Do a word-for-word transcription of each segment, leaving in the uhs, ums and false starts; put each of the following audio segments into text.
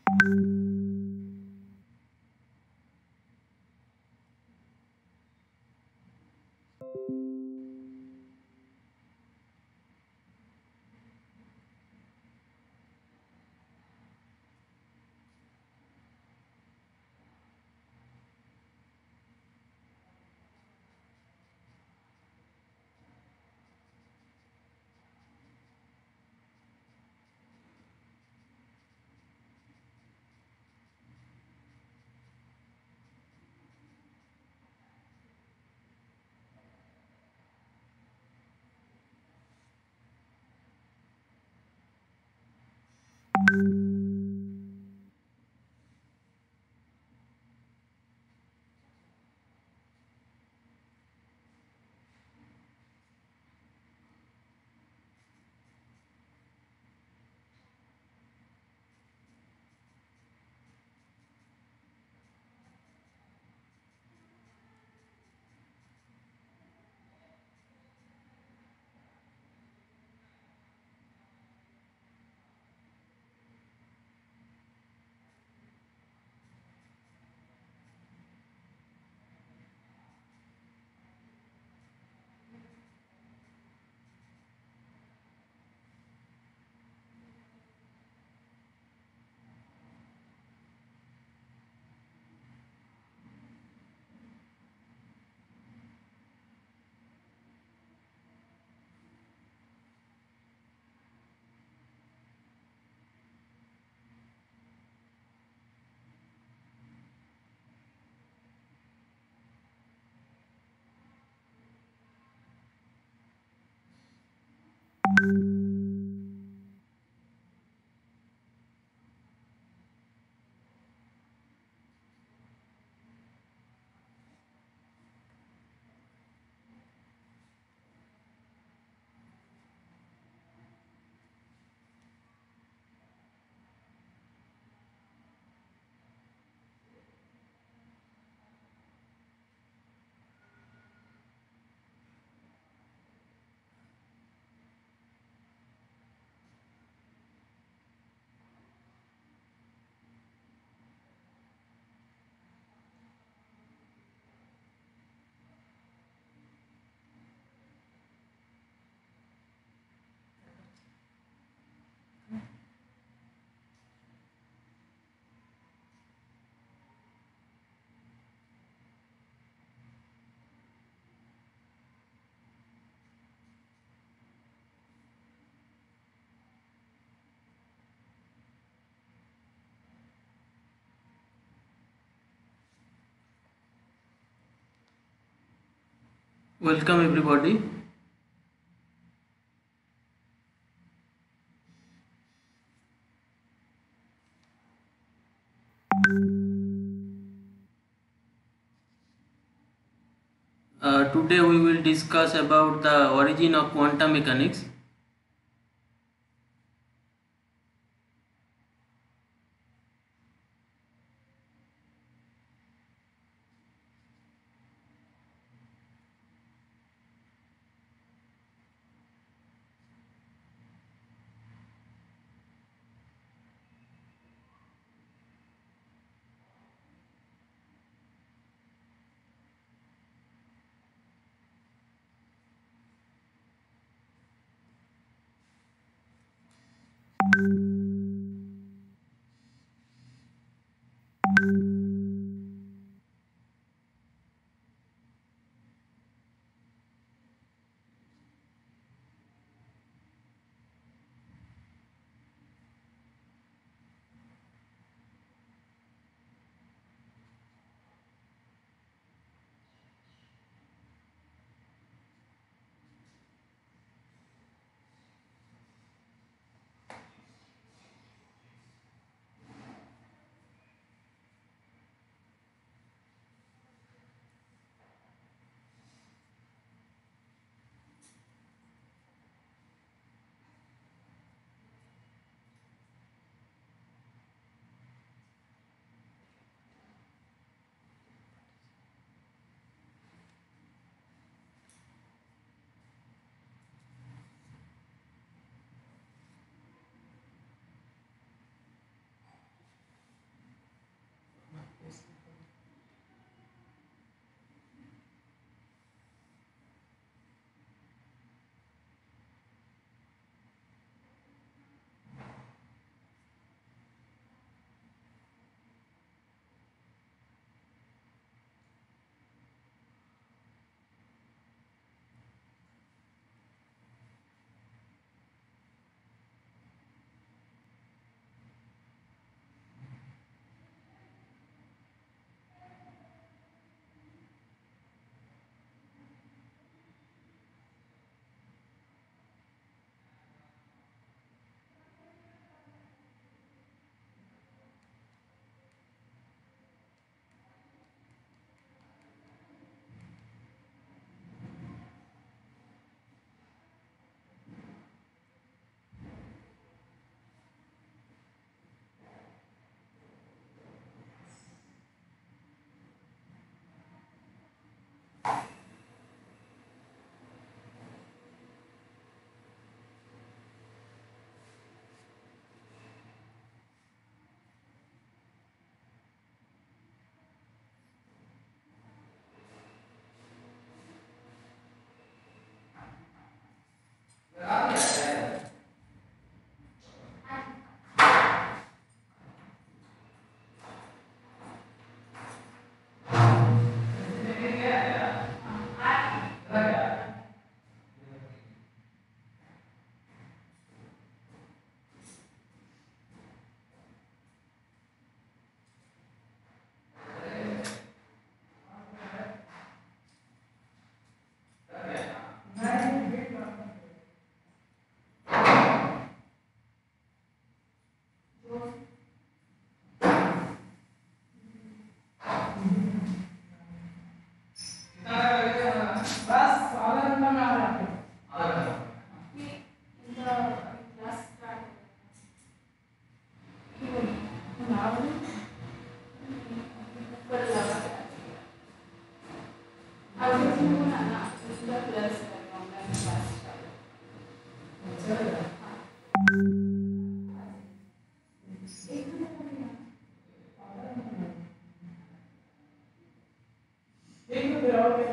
Welcome everybody. Uh, today we will discuss about the origin of quantum mechanics.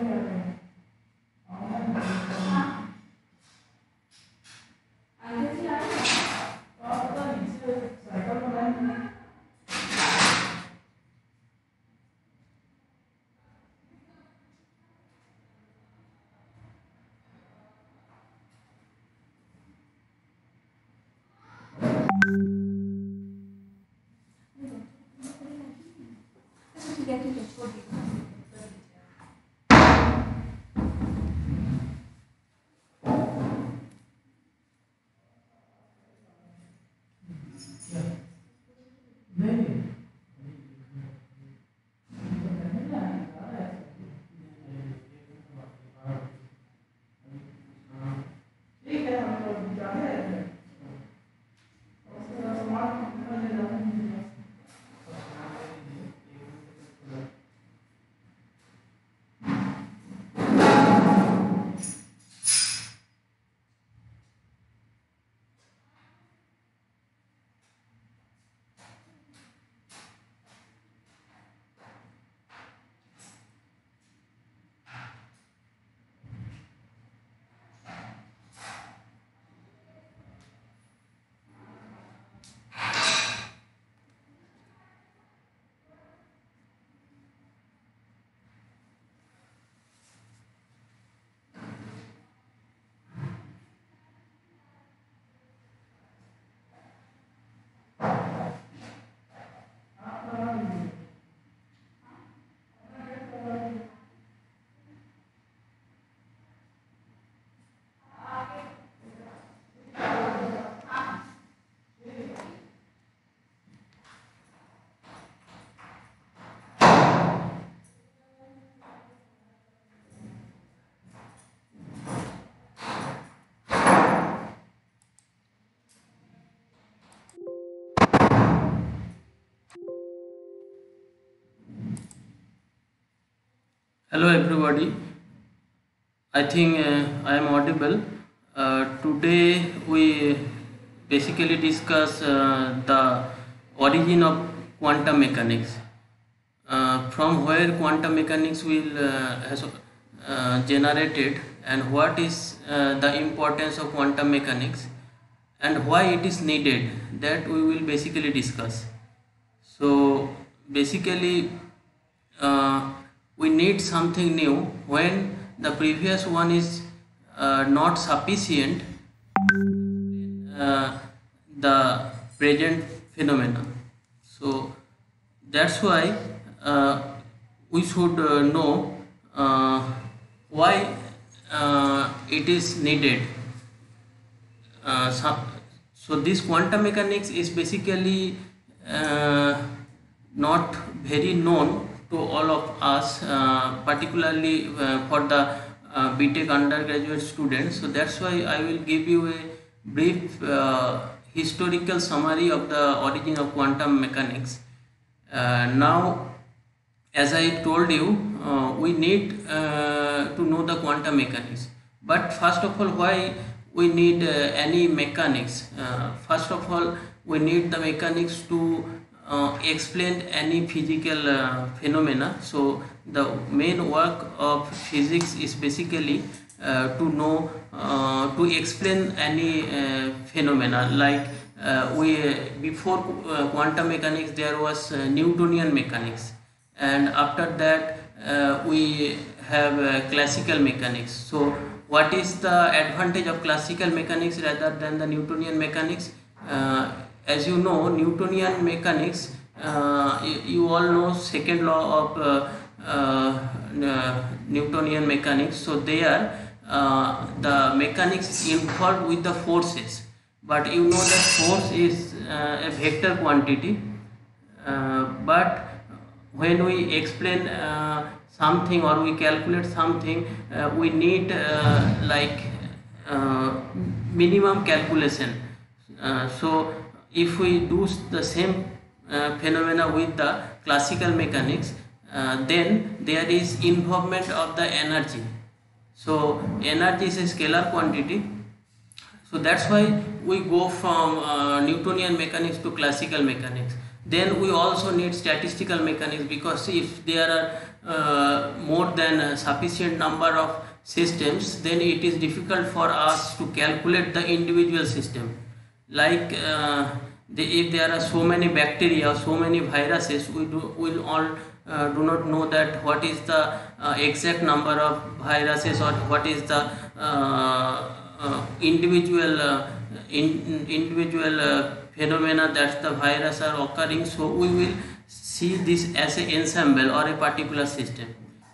Hello everybody. I think uh, I am audible. Uh, today we basically discuss uh, the origin of quantum mechanics. Uh, from where quantum mechanics will uh, has uh, generated, and what is uh, the importance of quantum mechanics and why it is needed, that we will basically discuss. So basically uh, we need something new when the previous one is uh, not sufficient uh, the present phenomena. So that's why uh, we should uh, know uh, why uh, it is needed. Uh, so, so this quantum mechanics is basically uh, not very known to all of us, uh, particularly uh, for the uh, B Tech undergraduate students. So that's why I will give you a brief uh, historical summary of the origin of quantum mechanics. Uh, now, as I told you, uh, we need uh, to know the quantum mechanics. But first of all, why we need uh, any mechanics? Uh, first of all, we need the mechanics to uh, explain any physical uh, phenomena. So the main work of physics is basically uh, to know, uh, to explain any uh, phenomena. Like uh, we before uh, quantum mechanics, there was uh, Newtonian mechanics, and after that uh, we have uh, classical mechanics. So what is the advantage of classical mechanics rather than the Newtonian mechanics? Uh, as you know, Newtonian mechanics, uh, you, you all know second law of uh, uh, uh, Newtonian mechanics. So there uh, the mechanics involved with the forces, but you know that force is uh, a vector quantity, uh, but when we explain uh, something or we calculate something, uh, we need uh, like uh, minimum calculation. Uh, so if we do the same uh, phenomena with the classical mechanics, uh, then there is involvement of the energy. So energy is a scalar quantity. So that's why we go from uh, Newtonian mechanics to classical mechanics. Then we also need statistical mechanics, because if there are uh, more than a sufficient number of systems, then it is difficult for us to calculate the individual system. Like uh, the, if there are so many bacteria, so many viruses, we do will all uh, do not know that what is the uh, exact number of viruses, or what is the uh, uh, individual uh, in, individual uh, phenomena that the virus are occurring. So we will see this as an ensemble or a particular system.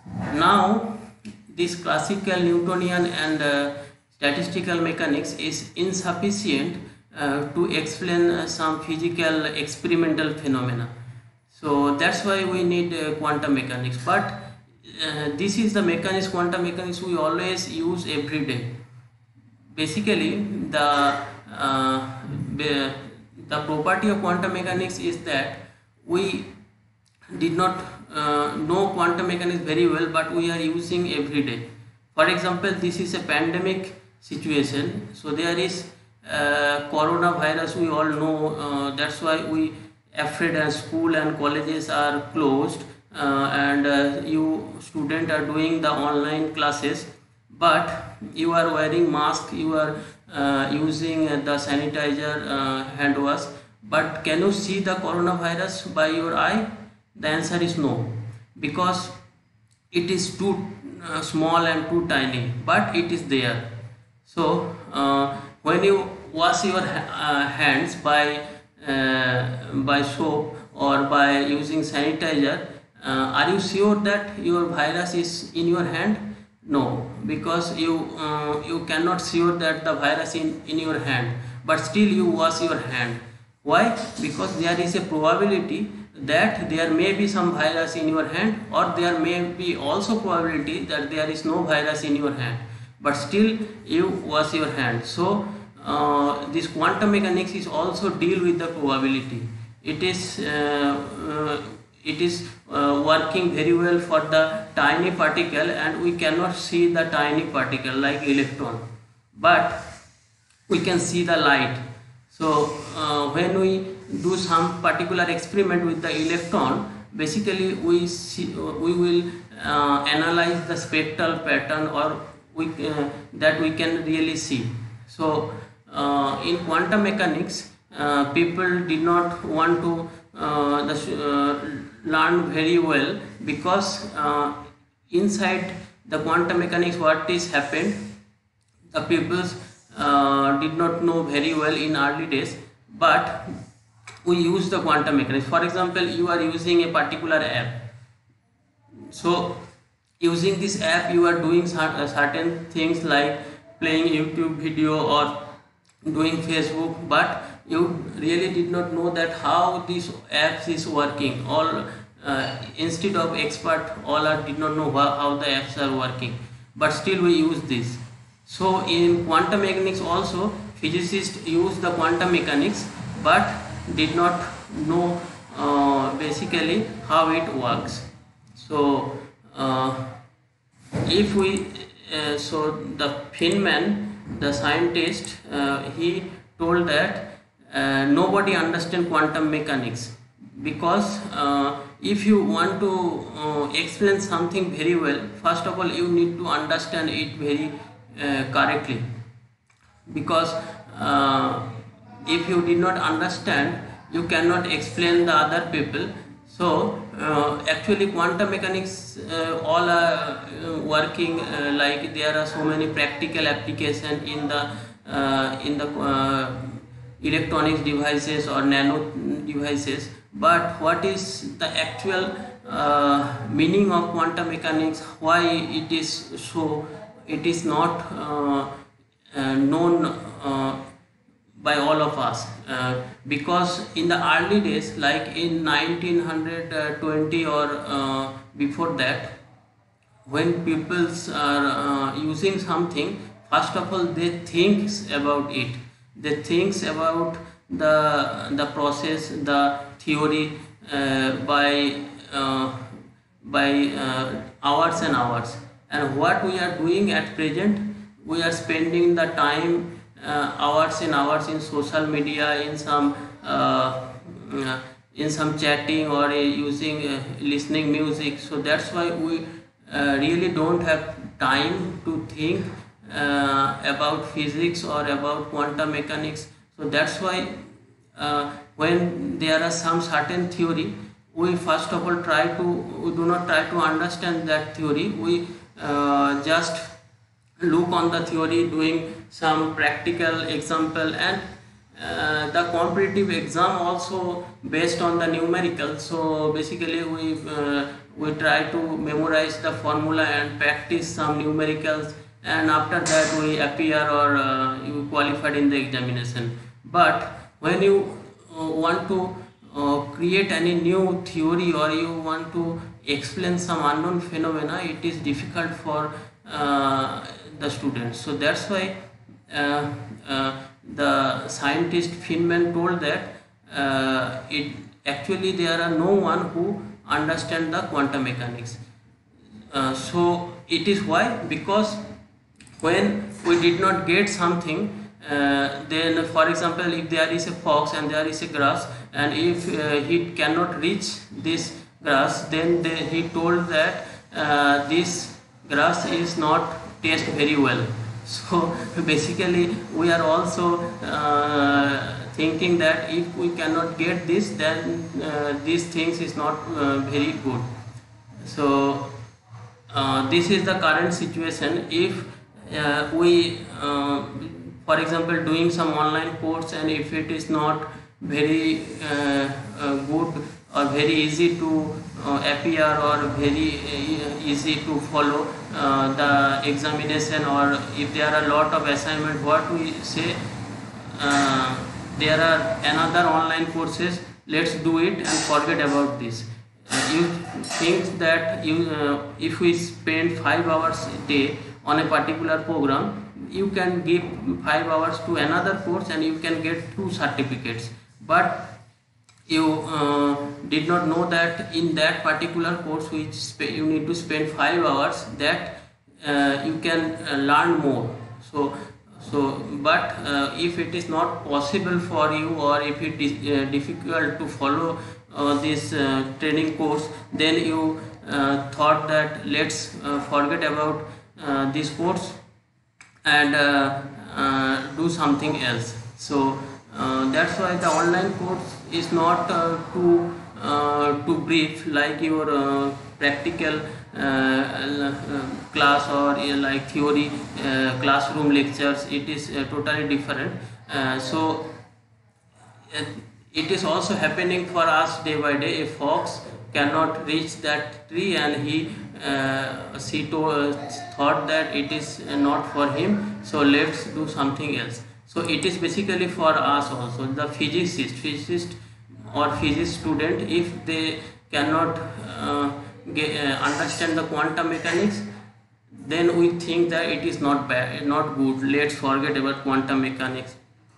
Now this classical Newtonian and uh, statistical mechanics is insufficient uh, to explain uh, some physical experimental phenomena. So that's why we need uh, quantum mechanics. But uh, this is the mechanics, quantum mechanics we always use every day. Basically the uh, the property of quantum mechanics is that we did not uh, know quantum mechanics very well, but we are using every day. For example, this is a pandemic situation, so there is uh, coronavirus, we all know, uh, that's why we afraid, and school and colleges are closed, uh, and uh, you student are doing the online classes, but you are wearing mask, you are uh, using the sanitizer, uh, hand wash, but can you see the coronavirus by your eye? The answer is no, because it is too uh, small and too tiny, but it is there. So uh, when you wash your uh, hands by uh, by soap or by using sanitizer, uh, are you sure that your virus is in your hand? No, because you uh, you cannot sure that the virus in in your hand, but still you wash your hand. Why? Because there is a probability that there may be some virus in your hand, or there may be also probability that there is no virus in your hand, but still you wash your hand. So uh, this quantum mechanics is also deal with the probability. It is uh, uh, it is uh, working very well for the tiny particle, and we cannot see the tiny particle like electron, but we can see the light. So uh, when we do some particular experiment with the electron, basically we see, uh, we will uh, analyze the spectral pattern, or we uh, that we can really see. So uh, in quantum mechanics, uh, people did not want to uh, the, uh, learn very well, because uh, inside the quantum mechanics what is happened, the people uh, did not know very well in early days, but we use the quantum mechanics. For example, you are using a particular app, so using this app you are doing certain things like playing YouTube video or doing Facebook, but you really did not know that how this apps is working. All uh, instead of expert, all are did not know how the apps are working, but still we use this. So in quantum mechanics also, physicists use the quantum mechanics, but did not know uh, basically how it works. So uh, if we uh, so the Feynman, the scientist, uh, he told that uh, nobody understands quantum mechanics, because uh, if you want to uh, explain something very well, first of all you need to understand it very uh, correctly, because uh, if you did not understand, you cannot explain the other people. So uh, actually quantum mechanics uh, all are uh, working uh, like there are so many practical application in the uh, in the uh, electronics devices or nano devices, but what is the actual uh, meaning of quantum mechanics, why it is so, it is not uh, uh, known uh, by all of us, uh, because in the early days, like in nineteen twenty or uh, before that, when people are uh, using something, first of all they think about it, they think about the the process, the theory, uh, by uh, by uh, hours and hours. And what we are doing at present, we are spending the time uh, hours and hours in social media, in some uh, uh, in some chatting or uh, using uh, listening music. So that's why we uh, really don't have time to think uh, about physics or about quantum mechanics. So that's why uh, when there are some certain theory, we first of all try to we do not try to understand that theory. We uh, just look on the theory, doing some practical example, and uh, the competitive exam also based on the numerical. So basically we uh, we try to memorize the formula and practice some numericals, and after that we appear or uh, you qualified in the examination. But when you uh, want to uh, create any new theory, or you want to explain some unknown phenomena, it is difficult for uh, the students. So that's why uh, uh, the scientist Feynman told that uh, it actually there are no one who understand the quantum mechanics. Uh, so it is why, because when we did not get something, uh, then for example, if there is a fox and there is a grass, and if uh, he cannot reach this grass, then they, he told that uh, this grass is not taste very well. So basically we are also uh, thinking that if we cannot get this, then uh, these things is not uh, very good. So uh, this is the current situation. If uh, we uh, for example doing some online course, and if it is not very uh, uh, good or very easy to uh, appear, or very uh, easy to follow uh, the examination, or if there are a lot of assignment, what we say, uh, there are another online courses, let's do it and forget about this. Uh, you think that you uh, if we spend five hours a day on a particular program, you can give five hours to another course and you can get two certificates. But you uh, did not know that in that particular course which you need to spend five hours, that uh, you can uh, learn more. So so but uh, if it is not possible for you, or if it is uh, difficult to follow uh, this uh, training course, then you uh, thought that let's uh, forget about uh, this course and uh, uh, do something else. So uh, that's why the online course is not uh, too uh, too brief like your uh, practical uh, uh, class, or uh, like theory uh, classroom lectures. It is uh, totally different. Uh, so uh, it is also happening for us day by day. A fox cannot reach that tree, and he uh, she told, thought that it is not for him, so let's do something else. So it is basically for us also. The physicist physicist or physics student, if they cannot uh, get, uh, understand the quantum mechanics, then we think that it is not bad, not good, let's forget about quantum mechanics.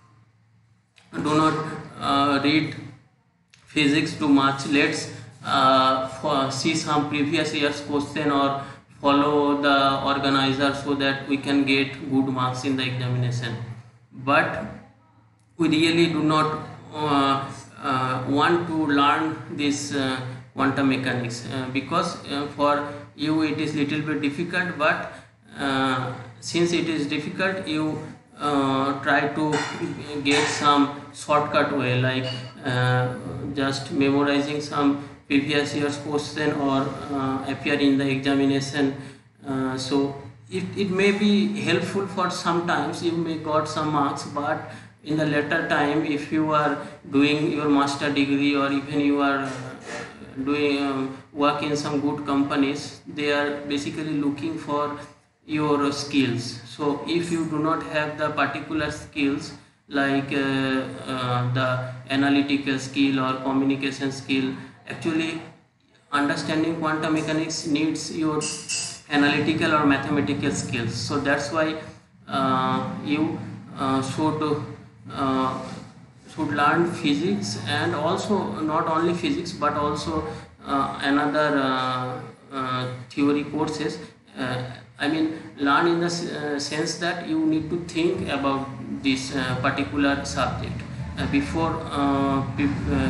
Do not uh, read physics too much, let's uh, for, see some previous year's question, or follow the organizer, so that we can get good marks in the examination. But we really do not uh, uh, want to learn this uh, quantum mechanics, uh, because uh, for you it is little bit difficult. But uh, since it is difficult, you uh, try to get some shortcut way, like uh, just memorizing some previous year's question, or uh, appear in the examination. Uh, so it, it may be helpful for sometimes, you may got some marks, but in the later time, if you are doing your master degree, or even you are uh, doing um, work in some good companies, they are basically looking for your skills. So if you do not have the particular skills, like uh, uh, the analytical skill or communication skill, actually understanding quantum mechanics needs your analytical or mathematical skills. So that's why uh, you uh, should uh, should learn physics, and also not only physics but also uh, another uh, uh, theory courses. uh, I mean, learn in the uh, sense that you need to think about this uh, particular subject uh, before uh, uh,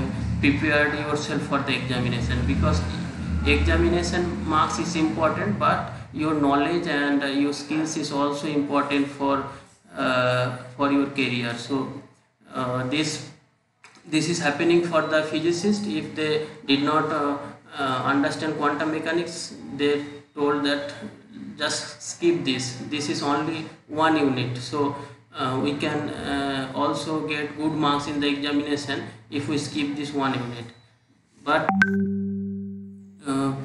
prepared yourself for the examination, because examination marks is important, but your knowledge and uh, your skills is also important for uh, for your career. So uh, this this is happening for the physicist. If they did not uh, uh, understand quantum mechanics, they told that just skip this, this is only one unit. So uh, we can uh, also get good marks in the examination if we skip this one unit. But uh,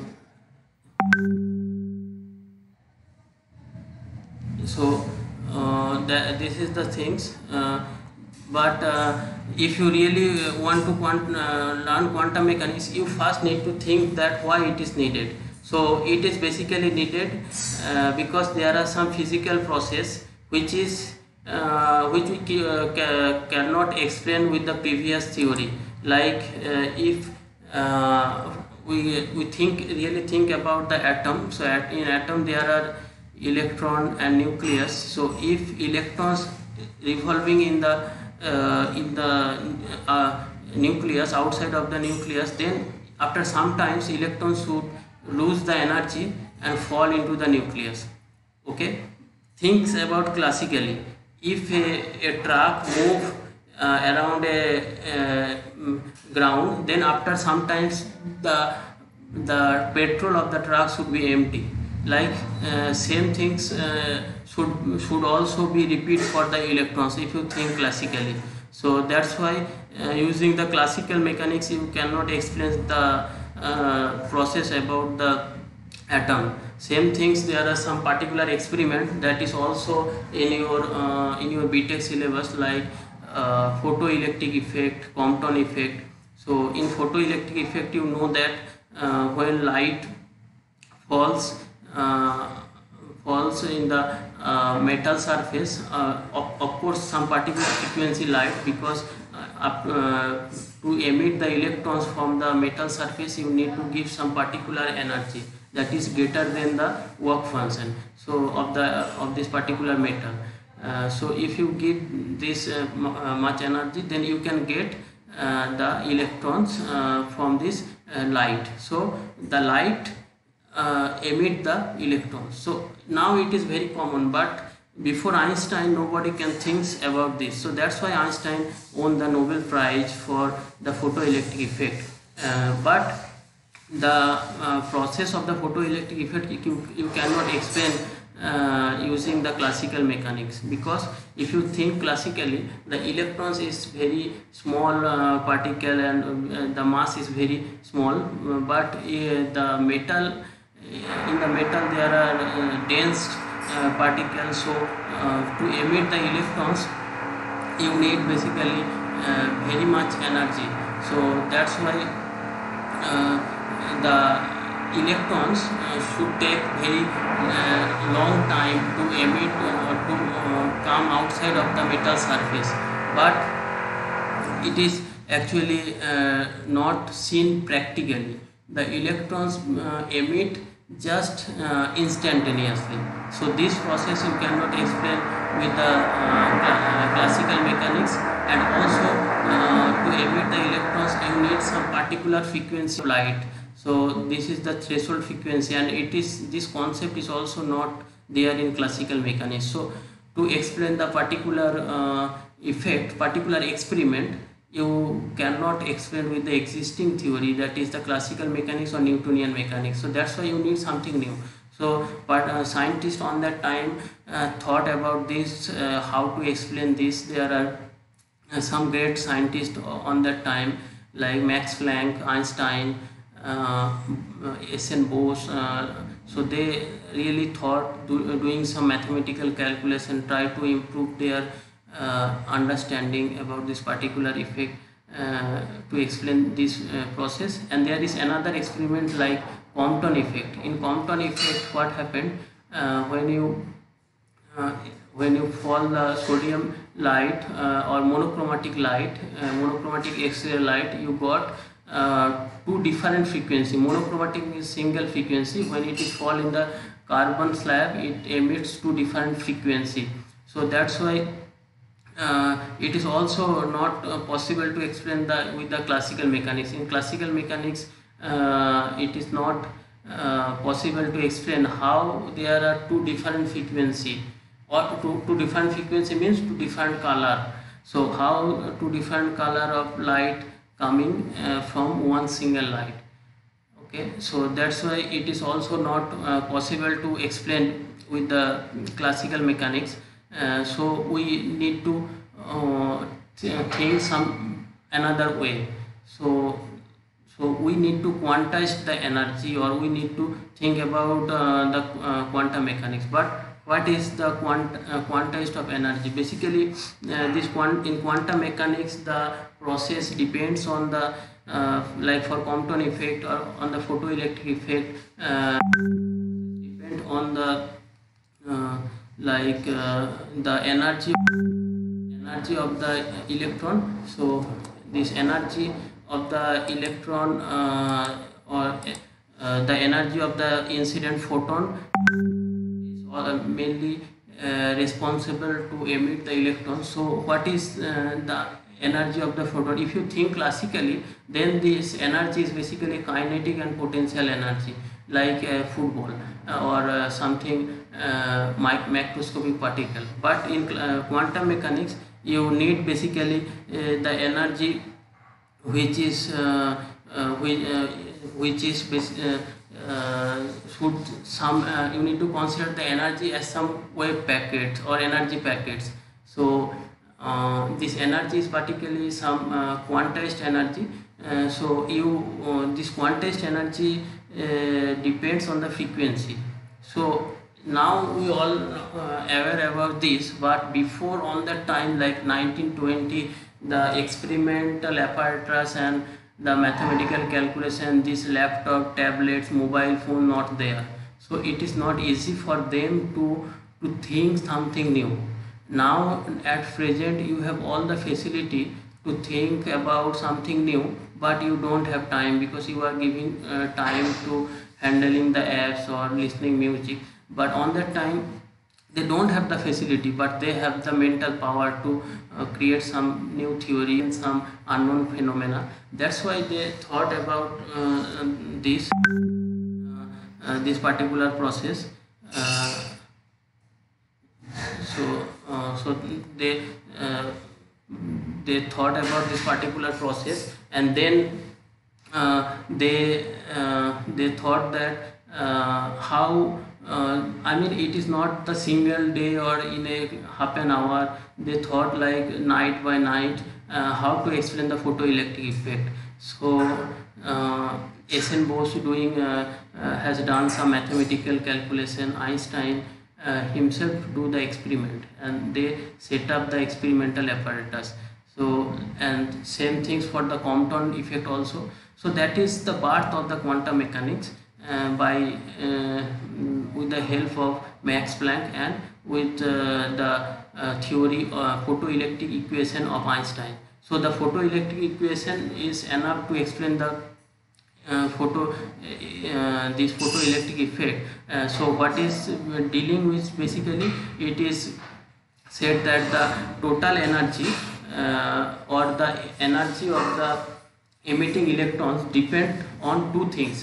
so uh, that this is the things. Uh, but uh, if you really want to quant uh, learn quantum mechanics, you first need to think that why it is needed. So it is basically needed uh, because there are some physical process which is uh, which we uh, ca cannot explain with the previous theory. Like uh, if uh, we we think really think about the atom. So at, in atom there are electron and nucleus. So if electrons revolving in the uh, in the uh, nucleus, outside of the nucleus, then after some times electrons should lose the energy and fall into the nucleus. Okay, think about classically. If a, a truck move uh, around a, a ground, then after some times the the petrol of the truck should be empty. Like uh, same things uh, should should also be repeat for the electrons if you think classically. So that's why uh, using the classical mechanics you cannot explain the uh, process about the atom. Same things, there are some particular experiment that is also in your uh, in your B Tech syllabus, like uh, photoelectric effect, Compton effect. So in photoelectric effect you know that uh, when light falls uh, falls in the uh, metal surface, uh, of, of course some particular frequency light, because uh, uh, to emit the electrons from the metal surface you need to give some particular energy that is greater than the work function so of the of this particular metal. Uh, so if you give this uh, uh, much energy, then you can get uh, the electrons uh, from this uh, light. So the light uh, emit the electrons. So now it is very common, but before Einstein nobody can think about this. So that's why Einstein won the Nobel Prize for the photoelectric effect. Uh, but the uh, process of the photoelectric effect you, you cannot explain uh, using the classical mechanics, because if you think classically, the electrons is very small uh, particle and uh, the mass is very small, uh, but uh, the metal in the metal there are uh, dense uh, particles. So uh, to emit the electrons you need basically uh, very much energy. So that's why uh, the electrons uh, should take very uh, long time to emit or uh, to uh, come outside of the metal surface, but it is actually uh, not seen practically. The electrons uh, emit just uh, instantaneously. So this process you cannot explain with the uh, classical mechanics, and also uh, to emit the electrons you need some particular frequency of light. So this is the threshold frequency, and it is this concept is also not there in classical mechanics. So to explain the particular uh, effect, particular experiment, you cannot explain with the existing theory, that is the classical mechanics or Newtonian mechanics. So that's why you need something new. So but uh, scientists on that time uh, thought about this, uh, how to explain this. There are uh, some great scientists on that time like Max Planck, Einstein, uh, S N Bose. Uh, so they really thought do, doing some mathematical calculation, try to improve their uh, understanding about this particular effect uh, to explain this uh, process. And there is another experiment like Compton effect. In Compton effect, what happened uh, when you uh, when you fall the sodium light uh, or monochromatic light, uh, monochromatic X-ray light, you got uh, two different frequency. Monochromatic is single frequency. When it is fall in the carbon slab, it emits two different frequency. So that's why uh, it is also not uh, possible to explain the with the classical mechanics. In classical mechanics, uh, it is not uh, possible to explain how there are two different frequency, or two, two different frequency means two different color. So how two different color of light coming uh, from one single light. Okay, so that's why it is also not uh, possible to explain with the classical mechanics. Uh, so we need to uh, think some another way. So so we need to quantize the energy, or we need to think about uh, the uh, quantum mechanics. But what is the quant uh, quantized of energy? Basically, uh, this quant in quantum mechanics, the process depends on the uh, like for Compton effect or on the photoelectric effect, uh, depend on the uh, like uh, the energy energy of the electron. So this energy of the electron uh, or uh, the energy of the incident photon is uh, mainly uh, responsible to emit the electron. So what is uh, the energy of the photon? If you think classically, then this energy is basically kinetic and potential energy, like a football uh, or uh, something uh, macroscopic particle. But in uh, quantum mechanics, you need basically uh, the energy which is uh, uh, which, uh, which is uh, uh, should some uh, you need to consider the energy as some wave packets or energy packets. So uh, this energy is particularly some uh, quantized energy. Uh, so you uh, this quantized energy uh, depends on the frequency. So now we all uh, aware about this, but before on that time, like nineteen twenty, the experimental apparatus and the mathematical calculation, this laptop, tablets, mobile phone not there. So it is not easy for them to to think something new. Now at present you have all the facility to think about something new, but you don't have time because you are giving uh, time to handling the apps or listening music. But on that time they don't have the facility, but they have the mental power to uh, create some new theory and some unknown phenomena. That's why they thought about uh, this uh, uh, this particular process. uh, so uh, so they uh, they thought about this particular process, and then uh, they uh, they thought that uh, how uh, I mean it is not the single day or in a half an hour. They thought like night by night uh, how to explain the photoelectric effect. So uh, S N Bose doing uh, uh, has done some mathematical calculation. Einstein uh, himself do the experiment, and they set up the experimental apparatus. So and same things for the Compton effect also. So that is the birth of the quantum mechanics uh, by uh, with the help of Max Planck and with uh, the uh, theory uh, photoelectric equation of Einstein. So the photoelectric equation is enough to explain the uh, photo uh, this photoelectric effect. Uh, so what is dealing with, basically it is said that the total energy uh, or the energy of the emitting electrons depend on two things.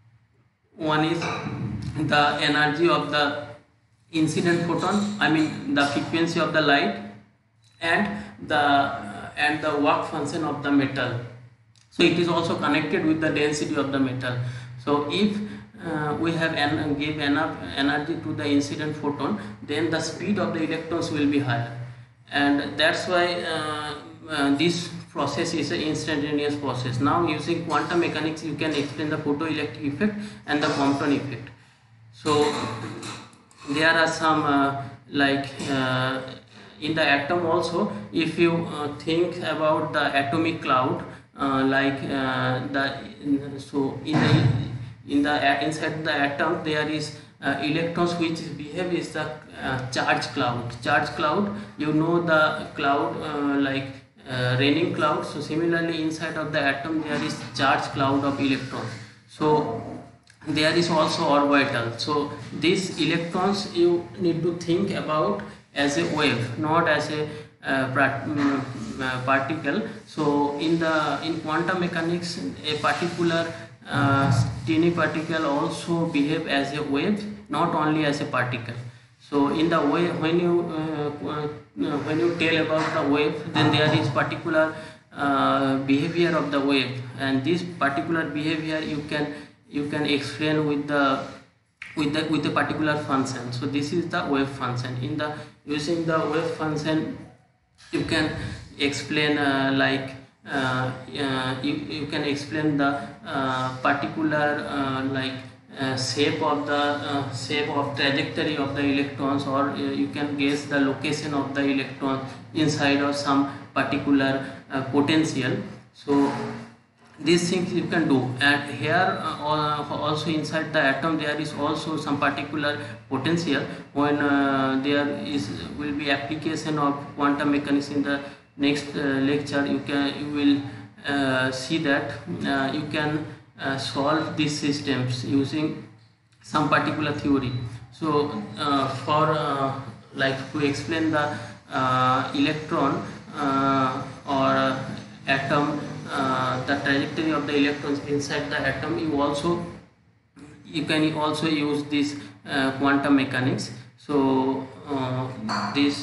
One is the energy of the incident photon, I mean the frequency of the light, and the and the work function of the metal. So it is also connected with the density of the metal. So if uh, we have en give enough energy to the incident photon, then the speed of the electrons will be higher, and that's why uh, uh, this process is an instantaneous process. Now using quantum mechanics you can explain the photoelectric effect and the Compton effect. So there are some uh, like uh, in the atom also, if you uh, think about the atomic cloud, uh, like uh, the so in the in the inside the atom there is uh, electrons which behave is the uh, charge cloud. Charge cloud, you know the cloud uh, like uh, raining cloud. So similarly inside of the atom there is charge cloud of electrons. So there is also orbital. So these electrons you need to think about as a wave, not as a uh, part, um, uh, particle. So in the in quantum mechanics, a particular uh, tiny particle also behave as a wave, not only as a particle. So in the way, when you uh, uh, when you tell about the wave, then there is particular uh, behavior of the wave, and this particular behavior you can you can explain with the with the with a particular function. So this is the wave function. In the using the wave function, you can explain uh, like uh, uh, you, you can explain the uh, particular uh, like uh, shape of the uh, shape of trajectory of the electrons, or uh, you can guess the location of the electron inside of some particular uh, potential. So these things you can do, and here uh, also inside the atom there is also some particular potential. When uh, there is will be application of quantum mechanics in the next uh, lecture, you can you will uh, see that uh, you can uh, solve these systems using some particular theory. So uh, for uh, like to explain the uh, electron uh, or atom, uh, the trajectory of the electrons inside the atom, you also you can also use this uh, quantum mechanics. So uh, this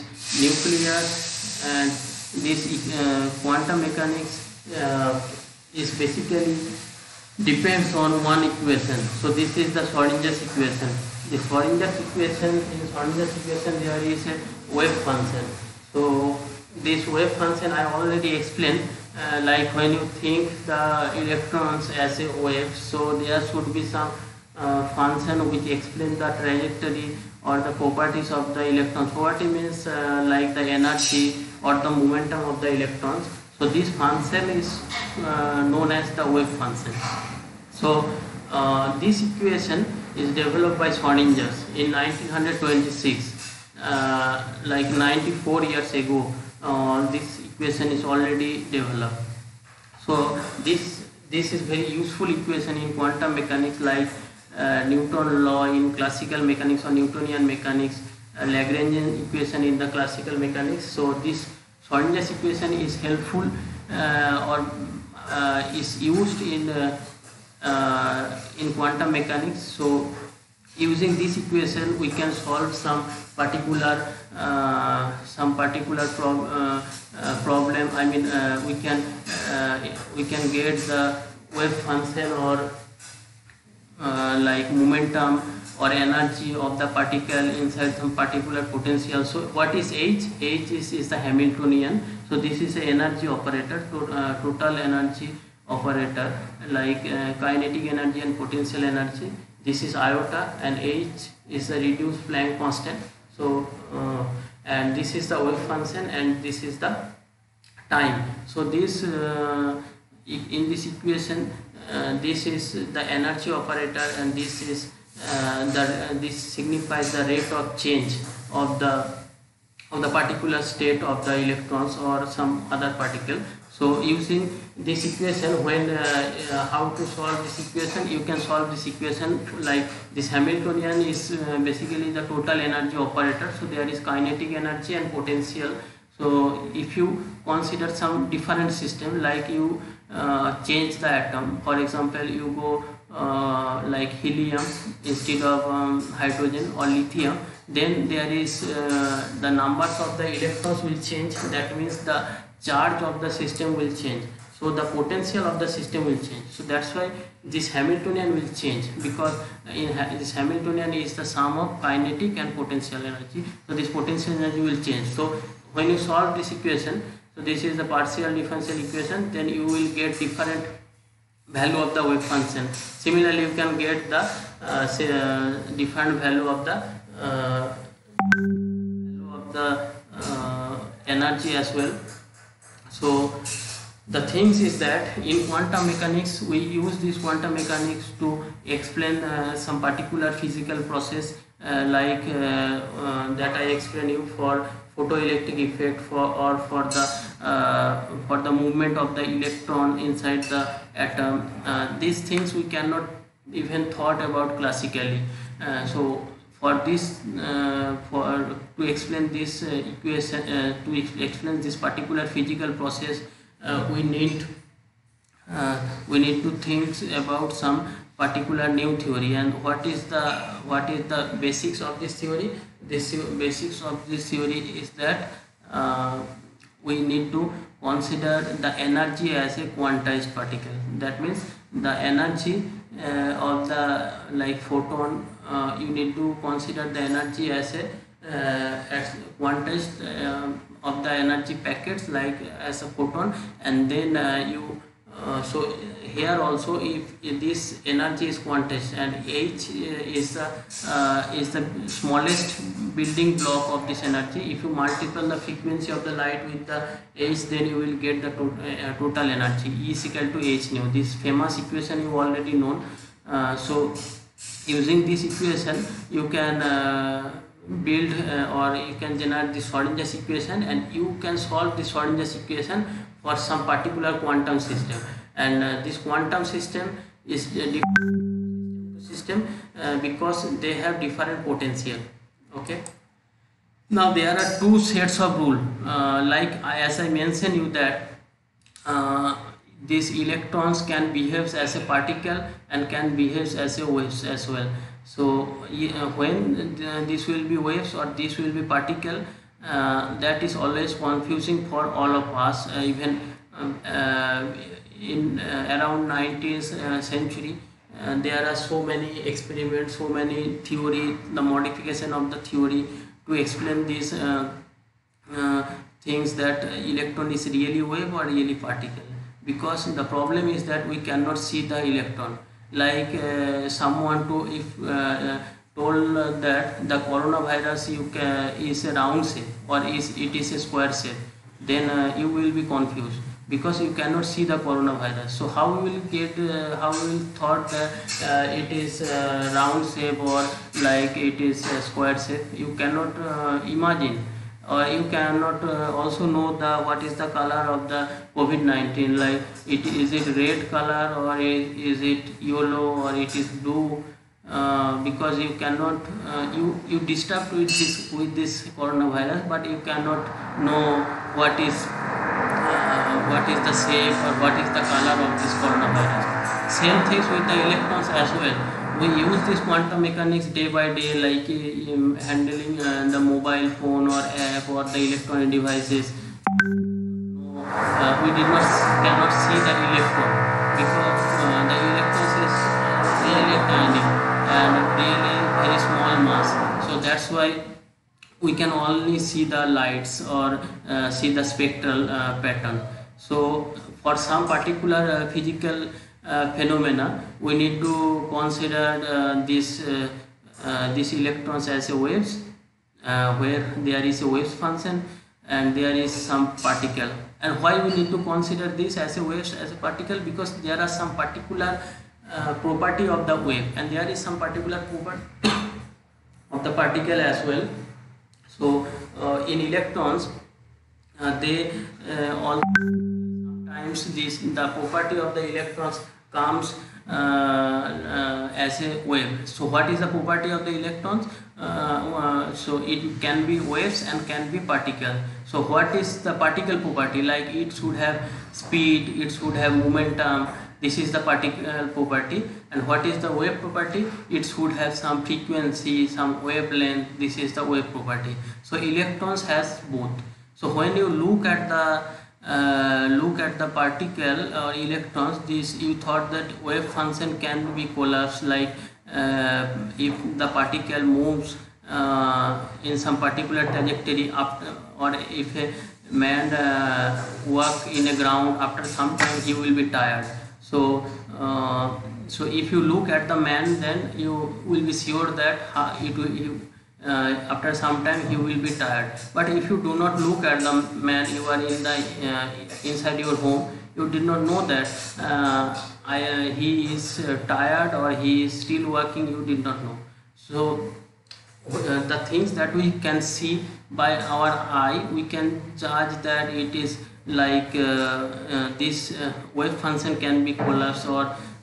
nucleus and this uh, quantum mechanics uh, is basically depends on one equation. So this is the Schrodinger's equation. The Schrodinger's equation, in Schrodinger's equation there is a wave function. So this wave function I already explained. Uh, like when you think the electrons as a wave, so there should be some uh, function which explains the trajectory or the properties of the electrons. Property means uh, like the energy or the momentum of the electrons. So this function is uh, known as the wave function. So uh, this equation is developed by Schrödinger in nineteen twenty-six, uh, like ninety-four years ago. Uh, this equation is already developed. So this this is very useful equation in quantum mechanics, like uh, Newton law in classical mechanics or Newtonian mechanics, uh, Lagrangian equation in the classical mechanics. So this Schrödinger's equation is helpful uh, or uh, is used in uh, uh, in quantum mechanics. So using this equation we can solve some particular uh, some particular prob uh, uh, problem. I mean uh, we can uh, we can get the wave function or uh, like momentum or energy of the particle inside some particular potential. So what is H? H is, is the Hamiltonian. So this is a energy operator, to, uh, total energy operator, like uh, kinetic energy and potential energy. This is iota, and H is the reduced Planck constant. So uh, and this is the wave function, and this is the time. So this uh, in this equation, uh, this is the energy operator, and this is uh, the uh, this signifies the rate of change of the of the particular state of the electrons or some other particle. So using this equation, when uh, uh, how to solve this equation, you can solve this equation like this. Hamiltonian is uh, basically the total energy operator. So there is kinetic energy and potential. So if you consider some different system, like you uh, change the atom, for example you go uh, like helium instead of um, hydrogen or lithium, then there is uh, the numbers of the electrons will change. That means the charge of the system will change, so the potential of the system will change. So that's why this Hamiltonian will change, because in ha this Hamiltonian is the sum of kinetic and potential energy. So this potential energy will change. So when you solve this equation, so this is the partial differential equation, then you will get different value of the wave function. Similarly, you can get the uh, say, uh, different value of the uh, value of the uh, energy as well. So the things is that in quantum mechanics we use this quantum mechanics to explain uh, some particular physical process, uh, like uh, uh, that I explained you for photoelectric effect, for or for the uh, for the movement of the electron inside the atom. Uh, these things we cannot even thought about classically. Uh, so for this uh, for to explain this uh, equation, uh, to ex- explain this particular physical process, uh, we need uh, we need to think about some particular new theory. And what is the what is the basics of this theory? This basics of this theory is that uh, we need to consider the energy as a quantized particle. That means the energy uh, of the like photon, uh, you need to consider the energy as a uh, as quantized uh, of the energy packets like as a photon. And then uh, you uh, so here also, if, if this energy is quantized and h is the uh, is the smallest building block of this energy, if you multiply the frequency of the light with the h, then you will get the to uh, total energy, E is equal to h nu. This famous equation you already known. Uh, so using this equation you can uh, build uh, or you can generate the Schrodinger's equation, and you can solve the Schrodinger's equation for some particular quantum system. And uh, this quantum system is a different system uh, because they have different potential. Okay. Now there are two sets of rule, uh, like I, as I mentioned you that uh, these electrons can behave as a particle and can behave as a waves as well. So uh, when uh, this will be waves or this will be particle, uh, that is always confusing for all of us. Uh, even um, uh, in uh, around nineteenth uh, century, uh, there are so many experiments, so many theory, the modification of the theory to explain these uh, uh, things that electron is really wave or really particle. Because the problem is that we cannot see the electron. Like uh, someone to if uh, told that the coronavirus you can, is a round shape or is it is a square shape, then uh, you will be confused because you cannot see the coronavirus. So how we will get uh, how we will thought that uh, it is a round shape or like it is a square shape? You cannot uh, imagine. Or you cannot uh, also know the what is the color of the COVID nineteen, like it is it red color or is it yellow or it is blue, uh, because you cannot uh, you you disturbed with this with this coronavirus, but you cannot know what is uh, what is the shape or what is the color of this coronavirus. Same things with the electrons as well. We use this quantum mechanics day by day, like um, handling uh, the mobile phone or app or the electronic devices. Uh, we did not cannot see the electron because uh, the electrons is really tiny and really very small mass. So that's why we can only see the lights or uh, see the spectral uh, pattern. So for some particular uh, physical uh, phenomena, we need to consider uh, this uh, uh, these electrons as a waves, uh, where there is a wave function and there is some particle. And why we need to consider this as a wave as a particle? Because there are some particular uh, property of the wave and there is some particular property of the particle as well. So uh, in electrons, uh, they uh, all sometimes this the property of the electrons comes uh, uh, as a wave. So what is the property of the electrons? Uh, uh, so it can be waves and can be particle. So what is the particle property? Like it should have speed, it should have momentum. This is the particle property. And what is the wave property? It should have some frequency, some wavelength. This is the wave property. So electrons has both. So when you look at the uh, look at the particle or electrons, this you thought that wave function can be collapsed, like uh, if the particle moves uh, in some particular trajectory after, or if a man uh, walk in a ground, after some time he will be tired. So uh, so if you look at the man, then you will be sure that uh, it will you, uh, after some time he will be tired. But if you do not look at the man, you are in the uh, inside your home, you did not know that uh, I, uh, he is uh, tired or he is still working, you did not know. So uh, the things that we can see by our eye, we can judge that it is like uh, uh, this uh, wave function can be collapsed, or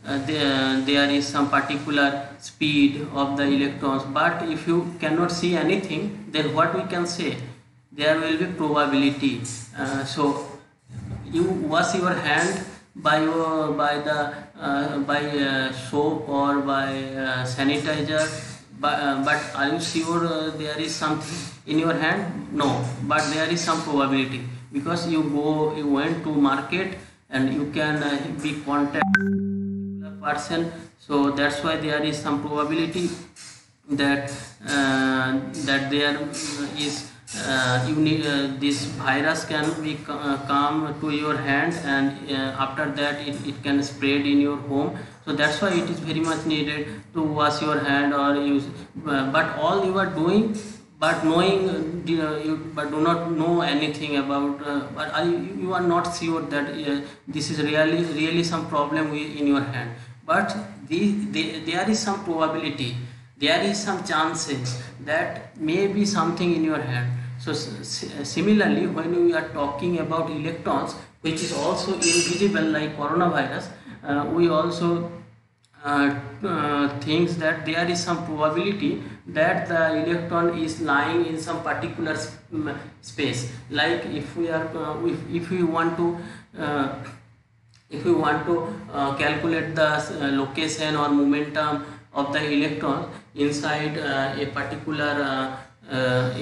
uh, there, there is some particular speed of the electrons, but if you cannot see anything, then what we can say? There will be probability. Uh, so you wash your hand by your by the uh, by uh, soap or by uh, sanitizer, but, uh, but are you sure uh, there is something in your hand? No, but there is some probability, because you go you went to market and you can uh, be contact with a person, so that's why there is some probability that uh, that there is uh, you need, uh, this virus can be uh, come to your hand, and uh, after that it, it can spread in your home. So that's why it is very much needed to wash your hand or use, uh, but all you are doing, but knowing uh, you but do not know anything about, uh, but are you, you are not sure that uh, this is really really some problem in your hand, but the, the, there is some probability, there is some chances that may be something in your hand. So similarly, when we are talking about electrons, which is also invisible like coronavirus, uh, we also uh, uh, thinks that there is some probability that the electron is lying in some particular sp space. Like if we are uh, if, if we want to uh, if we want to uh, calculate the uh, location or momentum of the electron inside uh, a particular uh, uh,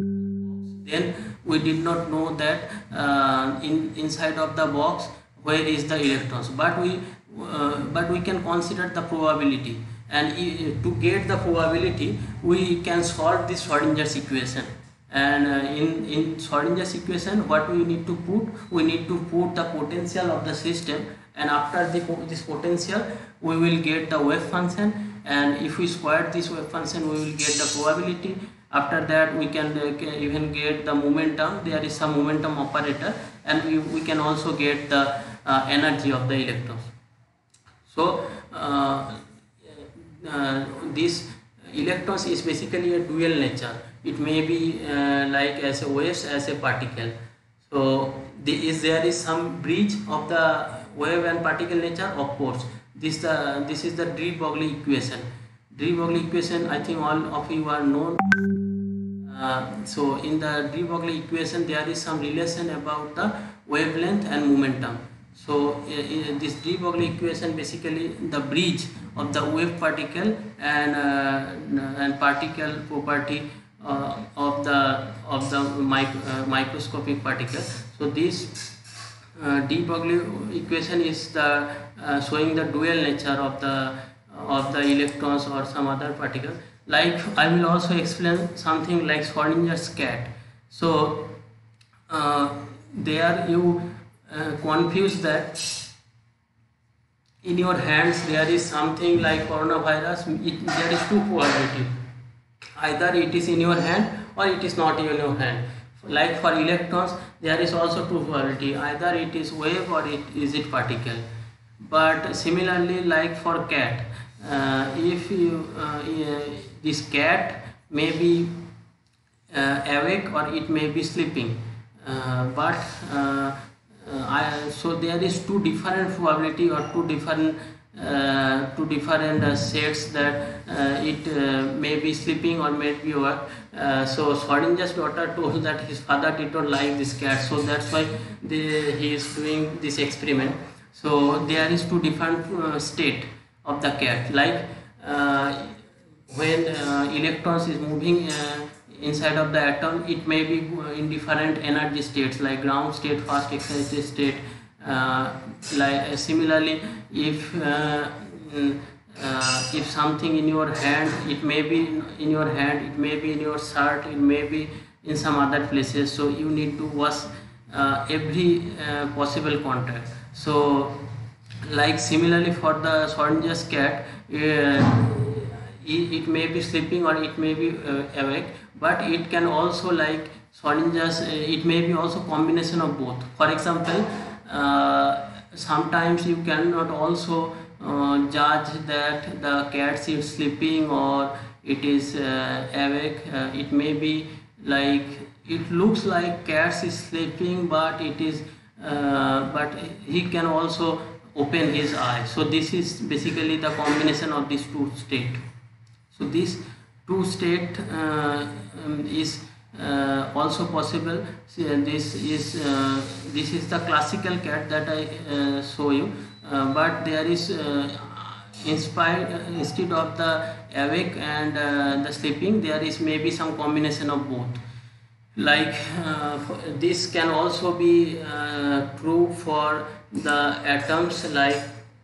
then we did not know that uh, in inside of the box where is the electrons, but we uh, but we can consider the probability, and to get the probability we can solve this Schrodinger's equation. And uh, in in Schrodinger's equation, what we need to put, we need to put the potential of the system, and after the this potential we will get the wave function, and if we square this wave function we will get the probability. After that we can uh, even get the momentum, there is some momentum operator, and we, we can also get the uh, energy of the electrons. So uh, uh, this electrons is basically a dual nature. It may be uh, like as a wave, as a particle. So the, is there is some bridge of the wave and particle nature? Of course, this the this is the de Broglie equation. de Broglie equation, I think all of you are known. Uh, so in the de Broglie equation there is some relation about the wavelength and momentum. So uh, this de Broglie equation basically the bridge of the wave particle and uh, and particle property uh, of the of the mic uh, microscopic particle. So this uh, de Broglie equation is the uh, showing the dual nature of the of the electrons or some other particle. Like I will also explain something like Schrodinger's cat. So uh, there you uh, confuse that in your hands there is something like coronavirus. It, there is two probability, either it is in your hand or it is not in your hand. Like for electrons there is also two probability, either it is wave or it is it particle. But similarly, like for cat, uh, if you uh, this cat may be uh, awake or it may be sleeping, uh, but uh, uh, I, so there is two different probability or two different uh, two different uh, sets that uh, it uh, may be sleeping or may be awake. Uh, so Schrodinger's daughter told that his father did not like this cat, so that's why they, he is doing this experiment. So there is two different uh, state of the cat, like uh, when uh, electrons is moving uh, inside of the atom, it may be in different energy states like ground state, fast excited state. Uh, like uh, similarly, if uh, uh, if something in your hand, it may be in your hand, it may be in your shirt, it may be in some other places. So you need to wash uh, every uh, possible contact. So like similarly for the Schrodinger's cat, uh, it, it may be sleeping or it may be uh, awake, but it can also like Schrodinger's, uh, it may be also combination of both. For example, uh, sometimes you cannot also uh, judge that the cat is sleeping or it is uh, awake. Uh, it may be like it looks like cat is sleeping, but it is uh, but he can also open his eye. So this is basically the combination of these two state. So this two state uh, um, is uh, also possible. See, uh, this is uh, this is the classical cat that I uh, show you, uh, but there is uh, inspired uh, instead of the awake and uh, the sleeping, there is maybe some combination of both. Like uh, this can also be uh, true for the atoms. Like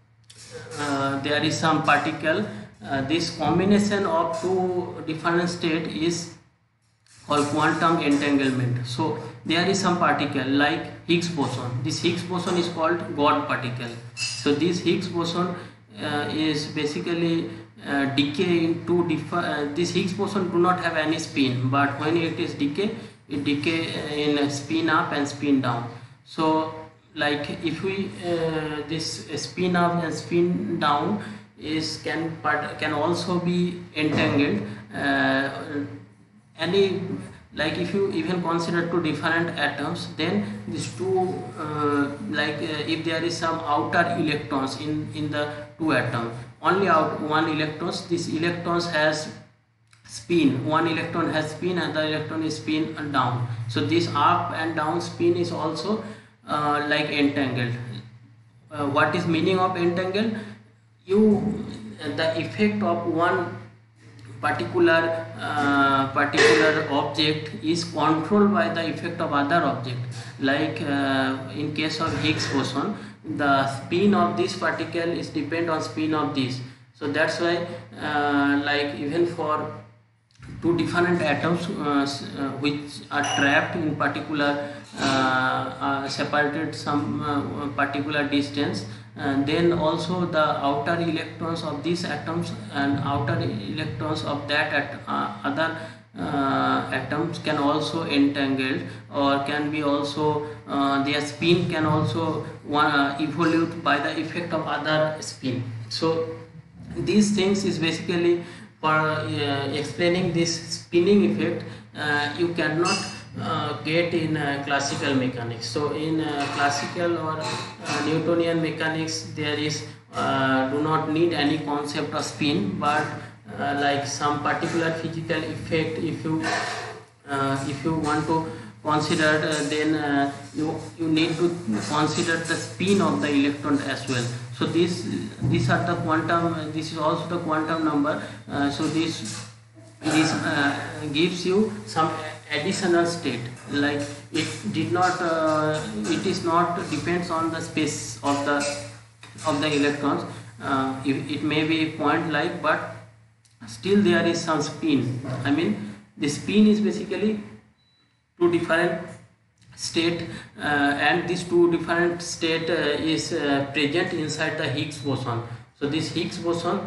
uh, there is some particle, uh, this combination of two different state is called quantum entanglement. So there is some particle like Higgs boson. This Higgs boson is called God particle. So this Higgs boson uh, is basically uh, decay into different. Uh, this Higgs boson do not have any spin, but when it is decay, it decay in spin up and spin down. So like if we uh, this spin up and spin down is can part can also be entangled. Uh, any like if you even consider two different atoms, then these two uh, like uh, if there is some outer electrons in in the two atom, only out one electrons, this electrons has spin, one electron has spin and the electron is spin and down. So this up and down spin is also uh, like entangled. Uh, what is meaning of entangled? You the effect of one particular uh, particular object is controlled by the effect of other object. Like uh, in case of Higgs boson, the spin of this particle is depend on spin of this. So that's why uh, like even for two different atoms uh, uh, which are trapped in particular uh, uh, separated some uh, particular distance, and then also the outer electrons of these atoms and outer electrons of that at, uh, other uh, atoms can also entangled, or can be also uh, their spin can also one, uh, evolve by the effect of other spin. So these things is basically for uh, explaining this spinning effect. Uh, you cannot uh, get in uh, classical mechanics. So in uh, classical or uh, Newtonian mechanics, there is uh, do not need any concept of spin, but uh, like some particular physical effect, if you uh, if you want to consider, uh, then uh, you you need to consider the spin of the electron as well. So this these are the quantum, this is also the quantum number. Uh, so this this uh, gives you some additional state, like it did not uh, it is not depends on the space of the of the electrons. Uh, it, it may be point like, but still there is some spin. I mean the spin is basically two different state, uh, and these two different state uh, is uh, present inside the Higgs boson. So this Higgs boson,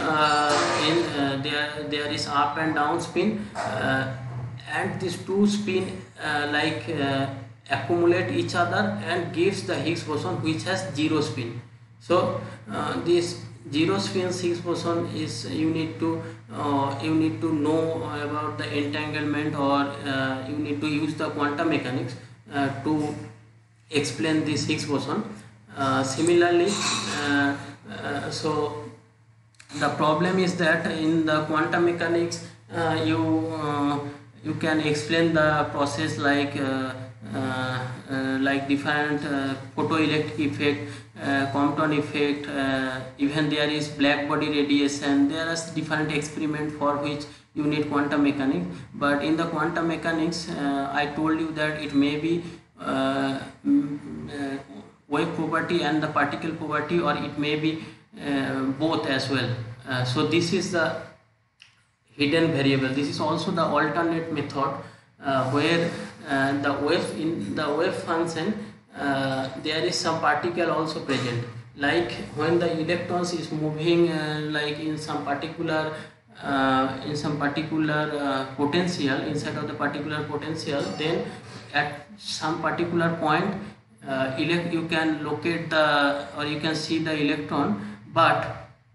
uh, in uh, there there is up and down spin, uh, and these two spin uh, like uh, accumulate each other and gives the Higgs boson which has zero spin. So uh, this zero spin Higgs boson is you need to uh, you need to know about the entanglement, or uh, you need to use the quantum mechanics uh, to explain this Higgs boson. Uh, similarly, uh, uh, so the problem is that in the quantum mechanics uh, you uh, you can explain the process like uh, uh, uh, like different uh, photoelectric effect, uh, Compton effect, uh, even there is black body radiation. There are different experiment for which you need quantum mechanics, but in the quantum mechanics uh, I told you that it may be uh, uh, wave property and the particle property, or it may be uh, both as well. Uh, so this is the hidden variable. This is also the alternate method uh, where uh, the wave in the wave function uh, there is some particle also present. Like when the electrons is moving uh, like in some particular uh, in some particular uh, potential, inside of the particular potential, then at some particular point uh, elect you can locate the, or you can see the electron, but